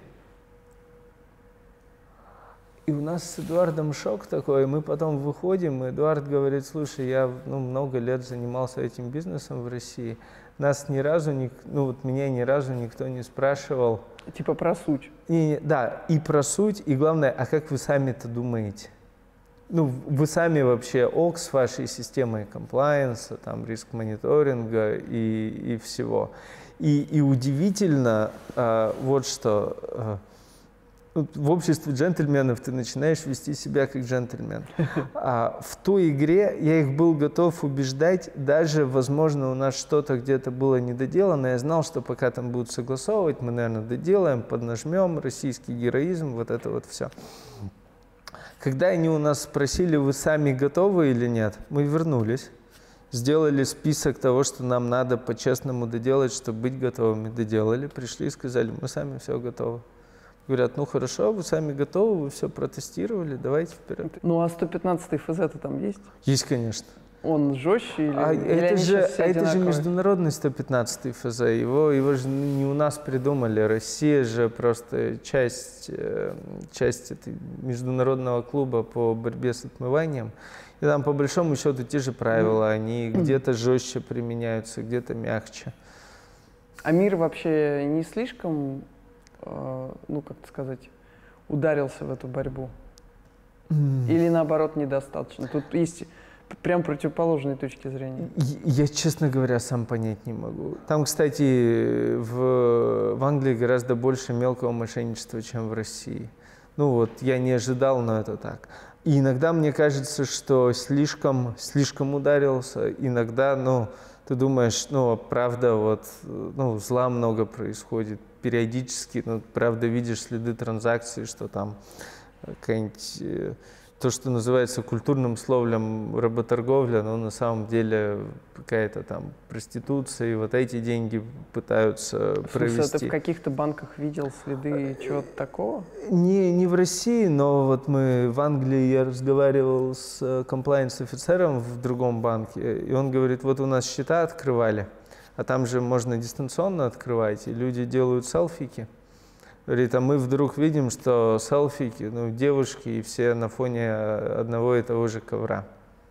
И у нас с Эдуардом шок такой. Мы потом выходим, и Эдуард говорит: слушай, я много лет занимался этим бизнесом в России. Нас ни разу, меня ни разу никто не спрашивал. Типа про суть. Да, и про суть, и главное, а как вы сами-то думаете? Вы сами вообще ок с вашей системой комплаенса, там, риск-мониторинга и всего. И удивительно, вот что, в обществе джентльменов ты начинаешь вести себя как джентльмен. В той игре я их был готов убеждать, даже, возможно, у нас что-то где-то было недоделано. Я знал, что пока там будут согласовывать, мы, наверное, доделаем, поднажмем, российский героизм, вот это вот все. Когда они у нас спросили: вы сами готовы или нет, мы вернулись, сделали список того, что нам надо по-честному доделать, чтобы быть готовыми. Доделали, пришли и сказали: мы сами все готовы. Говорят: ну хорошо, вы сами готовы, вы все протестировали, давайте вперед. Ну а 115-й ФЗ-то там есть? Есть, конечно. Он жестче или Это они же, сейчас все это же одинаковые? международный 115-й ФЗ. Его же не у нас придумали. Россия же просто часть этой международного клуба по борьбе с отмыванием. И там, по большому счету, те же правила. Они где-то жестче применяются, где-то мягче. А мир вообще не слишком, ну, как сказать, ударился в эту борьбу? Или, наоборот, недостаточно? Тут есть прям противоположные точки зрения. Я, честно говоря, сам понять не могу. Там, кстати, в Англии гораздо больше мелкого мошенничества, чем в России. Ну вот, я не ожидал, но это так. И иногда мне кажется, что слишком ударился. Иногда, ну, ты думаешь, ну, правда, вот, ну, зла много происходит. Периодически, ну, правда, видишь следы транзакций, что там какая-нибудь, то, что называется культурным словом работорговля, но на самом деле какая-то там проституция, и вот эти деньги пытаются провести. Ты в каких-то банках видел следы чего-то такого? Не в России, но вот мы в Англии, я разговаривал с комплаенс-офицером в другом банке, и он говорит, вот у нас счета открывали, а там же можно дистанционно открывать, и люди делают селфики. Говорит, а мы вдруг видим, что селфики, ну, девушки, и все на фоне одного и того же ковра.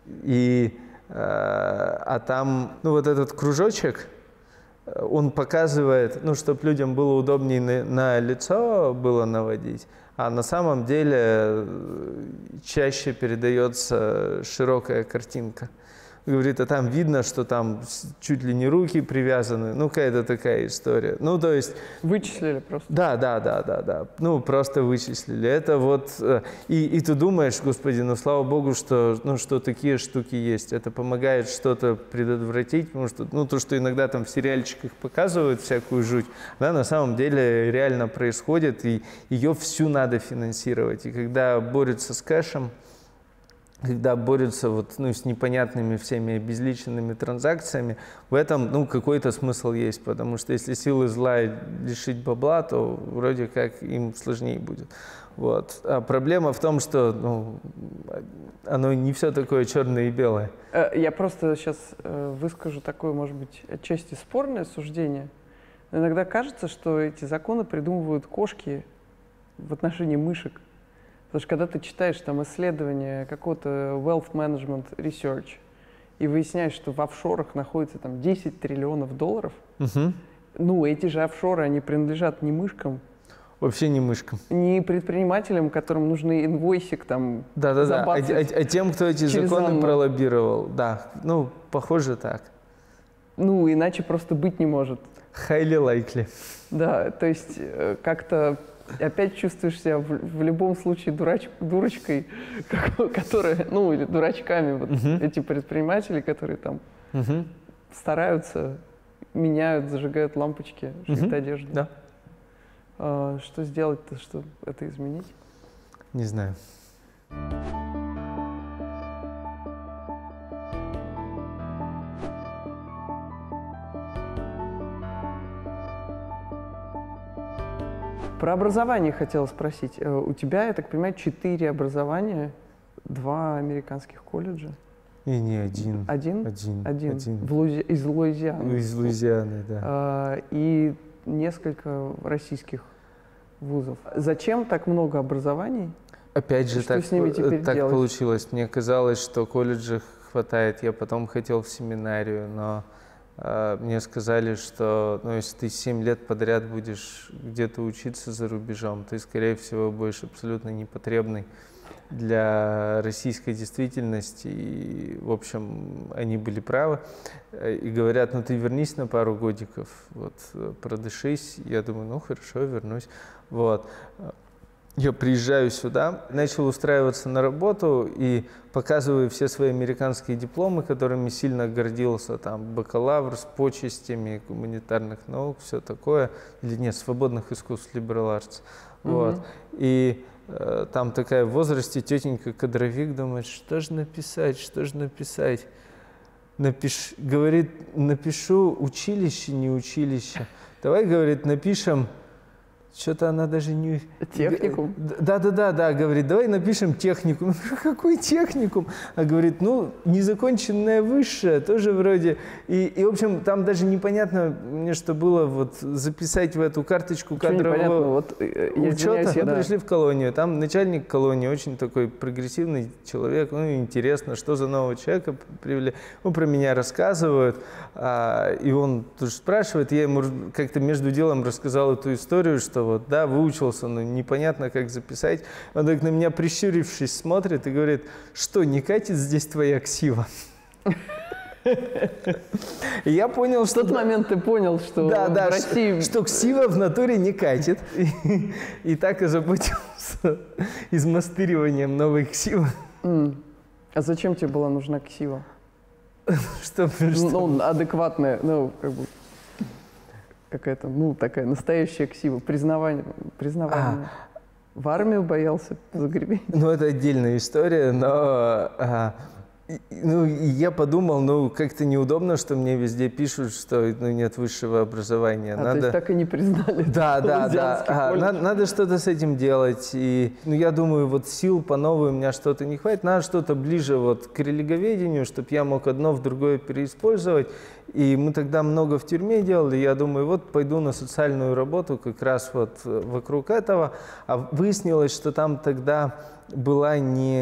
А там, ну, вот этот кружочек, он показывает, ну, чтобы людям было удобнее на лицо было наводить, а на самом деле чаще передается широкая картинка. Говорит, а там видно, что там чуть ли не руки привязаны, ну, какая-то такая история. Ну, то есть... Вычислили просто? Да. Ну, просто вычислили. Это вот... И ты думаешь, господи, ну, слава богу, что такие штуки есть. Это помогает что-то предотвратить, потому что, ну, то, что иногда там в сериальчиках показывают всякую жуть, да, на самом деле реально происходит, и ее всю надо финансировать. И когда борются с кэшем, когда борются вот, ну, с непонятными всеми обезличенными транзакциями, в этом, ну, какой-то смысл есть, потому что если силы зла лишить бабла, то вроде как им сложнее будет. Вот. А проблема в том, что, ну, оно не все такое черное и белое. Я просто сейчас выскажу такое, может быть, отчасти спорное суждение. Но иногда кажется, что эти законы придумывают кошки в отношении мышек. Потому что когда ты читаешь там исследования какого-то wealth management research и выясняешь, что в офшорах находится там 10 триллионов долларов, ну, эти же офшоры, они принадлежат не мышкам. Вообще не мышкам. Не предпринимателям, которым нужны инвойсик там. Да. А тем, кто эти законы пролоббировал, да. Ну, похоже так. Ну, иначе просто быть не может. Highly likely. Да, то есть как-то опять чувствуешь себя в любом случае дурочкой, которая, ну, или дурачками, вот эти предприниматели, которые там стараются, меняют, зажигают лампочки, шьют одежду. Да. Что сделать-то, чтобы это изменить? Не знаю. Про образование хотела спросить. У тебя, я так понимаю, 4 образования, 2 американских колледжа. И не один. Один? Один. Из Луизианы. Из Луизианы, да. И несколько российских вузов. Зачем так много образований? Опять же, так получилось. Мне казалось, что колледжей хватает. Я потом хотел в семинарию, но мне сказали, что, ну, если ты 7 лет подряд будешь где-то учиться за рубежом, ты, скорее всего, будешь абсолютно непотребный для российской действительности. И, в общем, они были правы. И говорят, ну, ты вернись на пару годиков, вот, продышись. Я думаю, ну, хорошо, вернусь. Вот. Я приезжаю сюда, начал устраиваться на работу и показываю все свои американские дипломы, которыми сильно гордился, там, бакалавр с почестями, гуманитарных наук, все такое, или нет, свободных искусств, liberal arts. Вот. И там такая в возрасте тетенька-кадровик думает, что же написать? Говорит, напишу училище, не училище. Давай, говорит, напишем Что-то она даже не... Техникум? Да, говорит, давай напишем техникум. Я говорю, какой техникум? А говорит, ну, незаконченное высшее, тоже вроде. И, в общем, там даже непонятно мне, что было вот записать в эту карточку кадрового учета. Мы пришли в колонию, там начальник колонии, очень такой прогрессивный человек, ну, интересно, что за нового человека привели. Ну, про меня рассказывают, и он тоже спрашивает, я ему как-то между делом рассказал эту историю, что вот, да, выучился, но непонятно, как записать. Он так на меня, прищурившись, смотрит и говорит, что, не катит здесь твоя ксива? И я понял, что... В тот момент ты понял, что в России... что ксива в натуре не катит. И так и озаботился измастыриванием новой ксивы. А зачем тебе была нужна ксива? Что? Ну, адекватная, ну, как бы... Какая-то, ну, такая настоящая ксива, признавание. В армию боялся загреметь? Ну, это отдельная история, но ну, я подумал, ну, как-то неудобно, что мне везде пишут, что ну, нет высшего образования. То есть так и не признали? Да. Надо что-то с этим делать. И, ну, я думаю, вот сил по новой у меня что-то не хватит. Надо что-то ближе вот к религоведению, чтобы я мог одно в другое переиспользовать. И мы тогда много в тюрьме делали. Я думаю, вот пойду на социальную работу как раз вот вокруг этого. А выяснилось, что там тогда была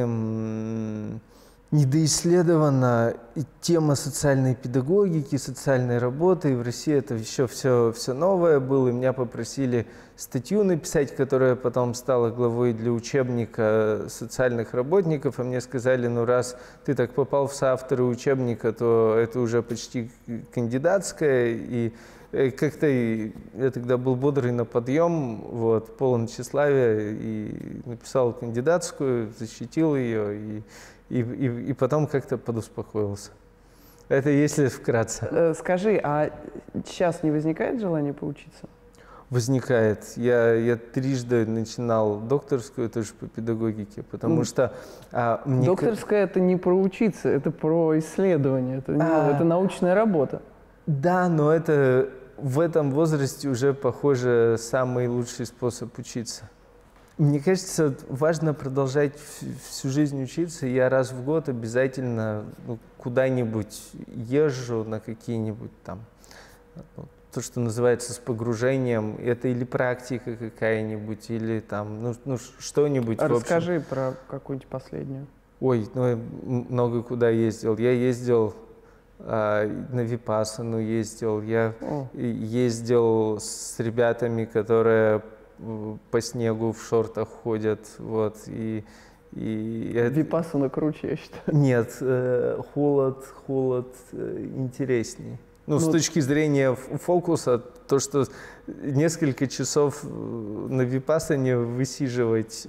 недоисследована тема социальной педагогики, социальной работы. И в России это еще все новое было. И меня попросили статью написать, которая потом стала главой для учебника социальных работников. А мне сказали, ну раз ты так попал в соавторы учебника, то это уже почти кандидатская. И как-то я тогда был бодрый на подъем, вот, полон тщеславия, и написал кандидатскую, защитил ее, и потом как-то подуспокоился. Это если вкратце. Скажи, а сейчас не возникает желания поучиться? Возникает. Я трижды начинал докторскую тоже по педагогике, потому что... Докторская – это не про учиться, это про исследование, это научная работа. Да, но это в этом возрасте уже, похоже, самый лучший способ учиться. Мне кажется, важно продолжать всю жизнь учиться. Я раз в год обязательно куда-нибудь езжу на какие-нибудь там, то, что называется с погружением. Это или практика какая-нибудь, или там, ну что-нибудь. Расскажи про какую-нибудь последнюю. Ой, ну я много куда ездил. Я ездил на Випассану, я ездил с ребятами, которые по снегу в шортах ходят, вот, Випассана круче, я считаю. Нет, холод интересней. Ну, с точки зрения фокуса, то, что несколько часов на Випассане высиживать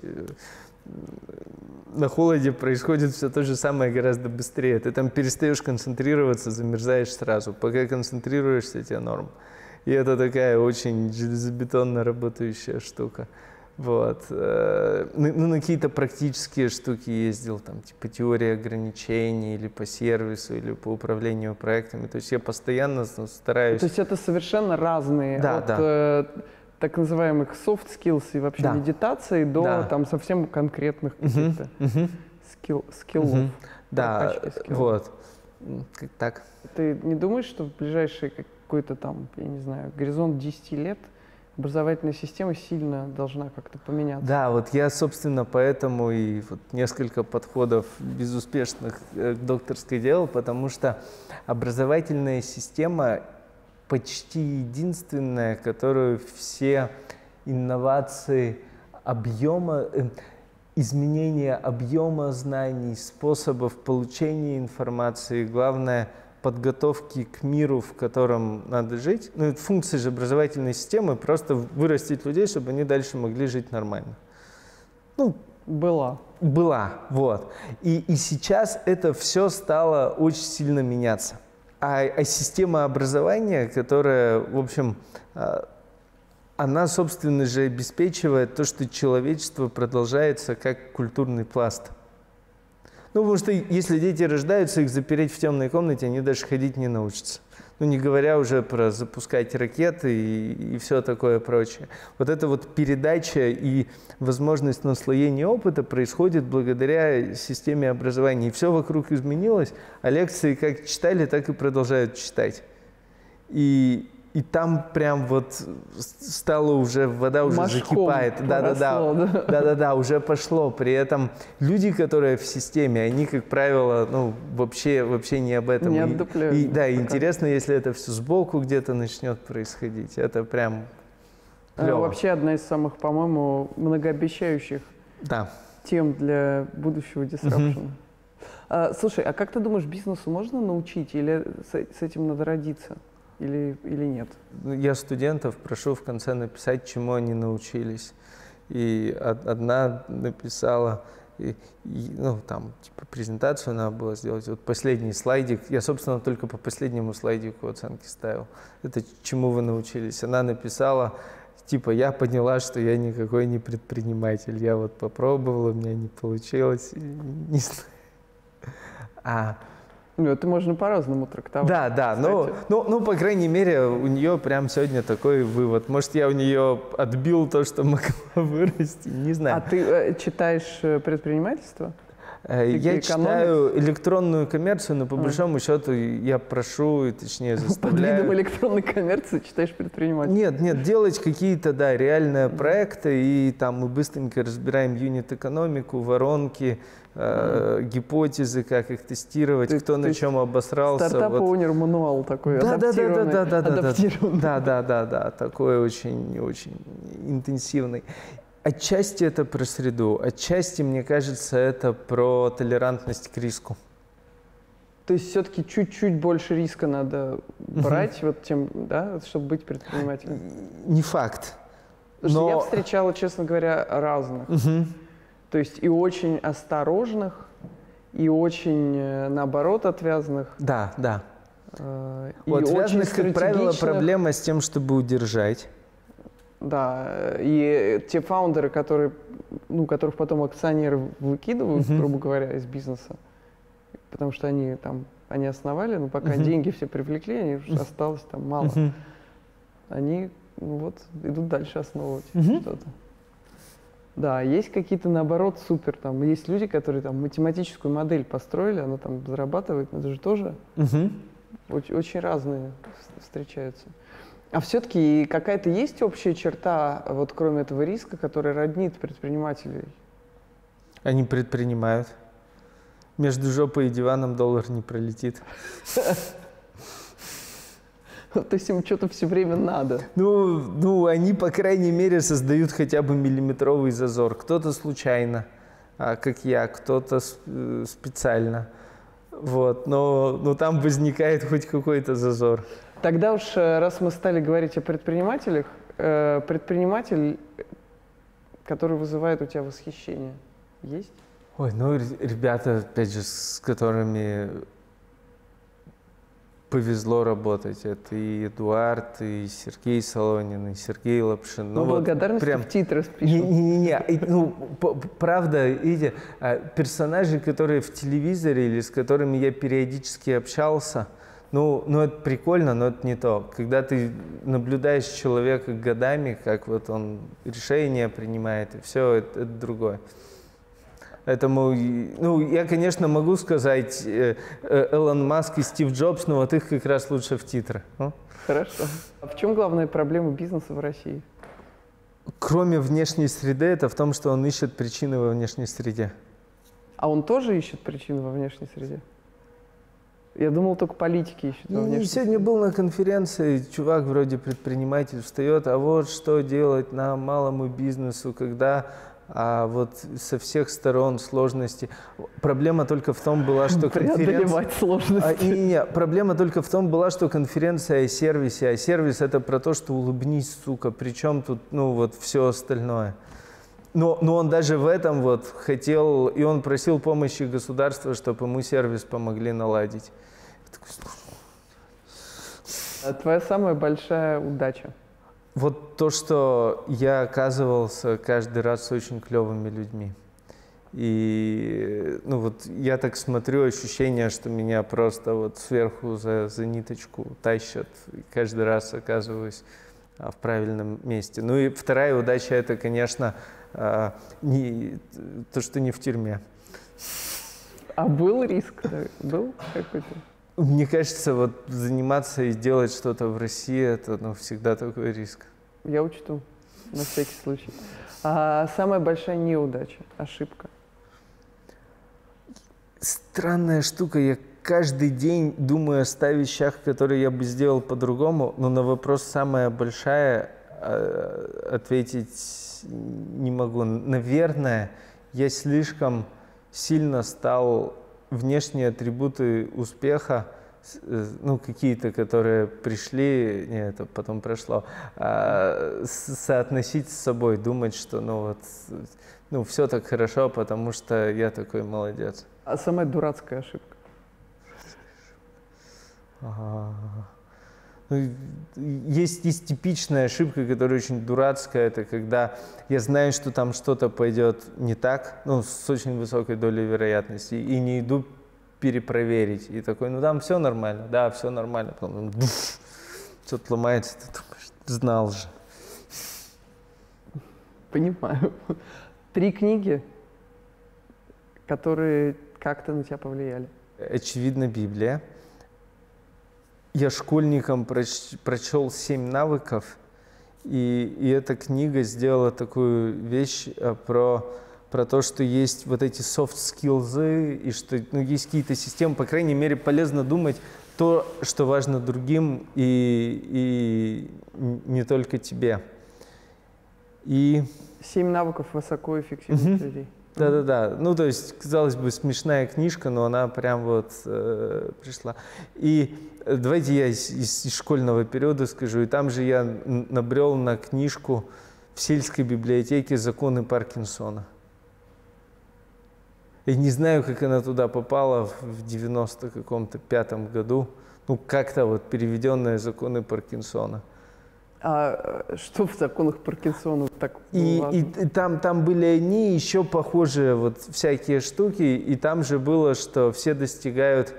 на холоде происходит все то же самое гораздо быстрее. Ты там перестаешь концентрироваться, замерзаешь сразу. Пока концентрируешься, тебе норм. И это такая очень железобетонно работающая штука. Вот. Ну, на какие-то практические штуки ездил, там, типа теория ограничений, или по сервису, или по управлению проектами. То есть я постоянно стараюсь... То есть это совершенно разные так называемых soft skills и вообще медитации до там совсем конкретных каких-то скиллов. Да, вот. Как так. Ты не думаешь, что в ближайший какой-то там, я не знаю, горизонт 10 лет образовательная система сильно должна как-то поменяться? Да, вот я, собственно, поэтому и вот несколько подходов безуспешных к докторской делал, потому что образовательная система почти единственная, которую все инновации объема, изменения объема знаний, способов получения информации, главное, подготовки к миру, в котором надо жить. Ну, это функция же образовательной системы — просто вырастить людей, чтобы они дальше могли жить нормально. Ну, Была, вот. И сейчас это все стало очень сильно меняться. А система образования, которая, в общем, она, собственно же, обеспечивает то, что человечество продолжается как культурный пласт. Ну, потому что если дети рождаются, их запереть в темной комнате, они даже ходить не научатся. Ну, не говоря уже про запускать ракеты и все такое прочее. Вот эта вот передача и возможность наслоения опыта происходит благодаря системе образования. И все вокруг изменилось, а лекции как читали, так и продолжают читать. И там прям вот стало уже, вода уже закипает. Да-да-да, уже пошло. При этом люди, которые в системе, они, как правило, ну, вообще не об этом. Не отдупляют. Интересно, если это все сбоку где-то начнет происходить. Это прям клево. Вообще одна из самых, по-моему, многообещающих тем для будущего disruption. Слушай, а как ты думаешь, бизнесу можно научить или с этим надо родиться? Или нет? Я студентов прошу в конце написать, чему они научились. И одна написала, ну, там, типа, презентацию надо было сделать. Вот последний слайдик, я, собственно, только по последнему слайдику оценки ставил. Это чему вы научились? Она написала, типа, я поняла, что я никакой не предприниматель. Я вот попробовала, у меня не получилось. Не знаю. Это можно по-разному трактовать. Да, ну, по крайней мере, у нее прям сегодня такой вывод. Может, я у нее отбил то, что могла вырасти, не знаю. А ты читаешь предпринимательство? Я читаю электронную коммерцию, но по большому счету я прошу, точнее заставляю... Под видом электронной коммерции читаешь предпринимательство? Нет, делать какие-то, да, реальные проекты, и там мы быстренько разбираем юнит-экономику, воронки, гипотезы, как их тестировать, кто на чем обосрался. Стартап-оунер мануал такой, адаптированный. Да, такой очень интенсивный. Отчасти это про среду, отчасти, мне кажется, это про толерантность к риску. То есть все-таки чуть-чуть больше риска надо брать, вот тем, да, чтобы быть предпринимателем? Не факт. Потому что я встречала, честно говоря, разных. То есть и очень осторожных, и очень, наоборот, отвязных. Да. У отвязных, как правило, проблема с тем, чтобы удержать. Да, и те фаундеры, которых потом акционеры выкидывают, грубо говоря, из бизнеса, потому что они основали, но пока деньги все привлекли, они уже осталось там мало. Они идут дальше основывать что-то. Да, есть какие-то, наоборот, супер, там, есть люди, которые там математическую модель построили, она там зарабатывает, но это же тоже очень разные встречаются. А все-таки какая-то есть общая черта, вот кроме этого риска, которая роднит предпринимателей? Они предпринимают. Между жопой и диваном доллар не пролетит. То есть им что-то все время надо. Ну, они, по крайней мере, создают хотя бы миллиметровый зазор. Кто-то случайно, как я, кто-то специально. Вот. Но там возникает хоть какой-то зазор. Тогда уж, раз мы стали говорить о предпринимателях, предприниматель, который вызывает у тебя восхищение, есть? Ой, ну, ребята, опять же, с которыми повезло работать. Это и Эдуард, и Сергей Солонин, и Сергей Лапшин. Ну, благодарность прям в титры спишут. Не. Правда, видите, персонажи, которые в телевизоре или с которыми я периодически общался, ну, это прикольно, но это не то. Когда ты наблюдаешь человека годами, как вот он решения принимает, и все, это другое. Поэтому, я, конечно, могу сказать Элон Маск и Стив Джобс, но вот их как раз лучше в титры. Хорошо. А в чем главная проблема бизнеса в России? Кроме внешней среды, это в том, что он ищет причины во внешней среде. А он тоже ищет причины во внешней среде? Я думал, только политики ищут во внешней среде. Сегодня был на конференции, чувак вроде предприниматель встает, а вот что делать нам, малому бизнесу, когда вот со всех сторон сложности. Проблема только в том была, что преодолевать сложности. Проблема только в том была, что конференция о сервисе, а сервис это про то, что улыбнись, сука, причем тут, все остальное. Но он даже в этом хотел, и он просил помощи государства, чтобы ему сервис помогли наладить. Твоя самая большая удача? Вот то, что я оказывался каждый раз с очень клевыми людьми. И ну, вот я так смотрю, ощущение, что меня просто вот сверху за ниточку тащат. И каждый раз оказываюсь в правильном месте. Ну и вторая удача – это, конечно, то, что не в тюрьме. А был риск? Был какой-то? Мне кажется, вот заниматься и делать что-то в России – это всегда такой риск. Я учту, на всякий случай. А самая большая неудача, ошибка? Странная штука. Я каждый день думаю о 100 вещах, которые я бы сделал по-другому, но на вопрос «самая большая» ответить не могу. Наверное, я слишком сильно стал внешние атрибуты успеха, ну, какие-то, которые пришли, нет, это потом прошло, соотносить с собой, думать, что, все так хорошо, потому что я такой молодец. А самая дурацкая ошибка? Есть типичная ошибка, которая очень дурацкая, это когда я знаю, что там что-то пойдет не так, с очень высокой долей вероятности, и не иду перепроверить. И такой, там все нормально, да, все нормально. Потом что-то ломается, ты думаешь, знал же. Понимаю. 3 книги, которые как-то на тебя повлияли. Очевидно, Библия. Я школьником прочел 7 навыков, и эта книга сделала такую вещь про то, что есть вот эти soft skills, и что есть какие-то системы, по крайней мере, полезно думать то, что важно другим, и не только тебе. 7 навыков высокоэффективных людей. Да-да-да. То есть, казалось бы, смешная книжка, но она прям пришла. И давайте я из школьного периода скажу. И там же я набрел на книжку в сельской библиотеке «Законы Паркинсона». Я не знаю, как она туда попала в 95-м году. Как-то переведенные «Законы Паркинсона». А что в законах Паркинсона так важно? И там были они, еще похожие всякие штуки, и там же было, что все достигают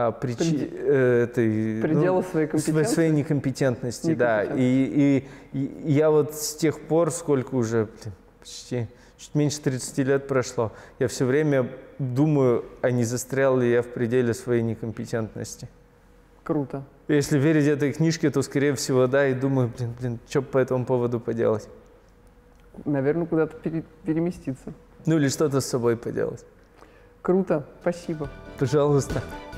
предела своей компетентности. Своей некомпетентности, да. И я с тех пор, сколько уже, почти чуть меньше 30 лет прошло, я все время думаю, а не застрял ли я в пределе своей некомпетентности. Круто. Если верить этой книжке, то, скорее всего, да, и думаю, что по этому поводу поделать. Наверное, куда-то переместиться. Или что-то с собой поделать. Круто, спасибо. Пожалуйста.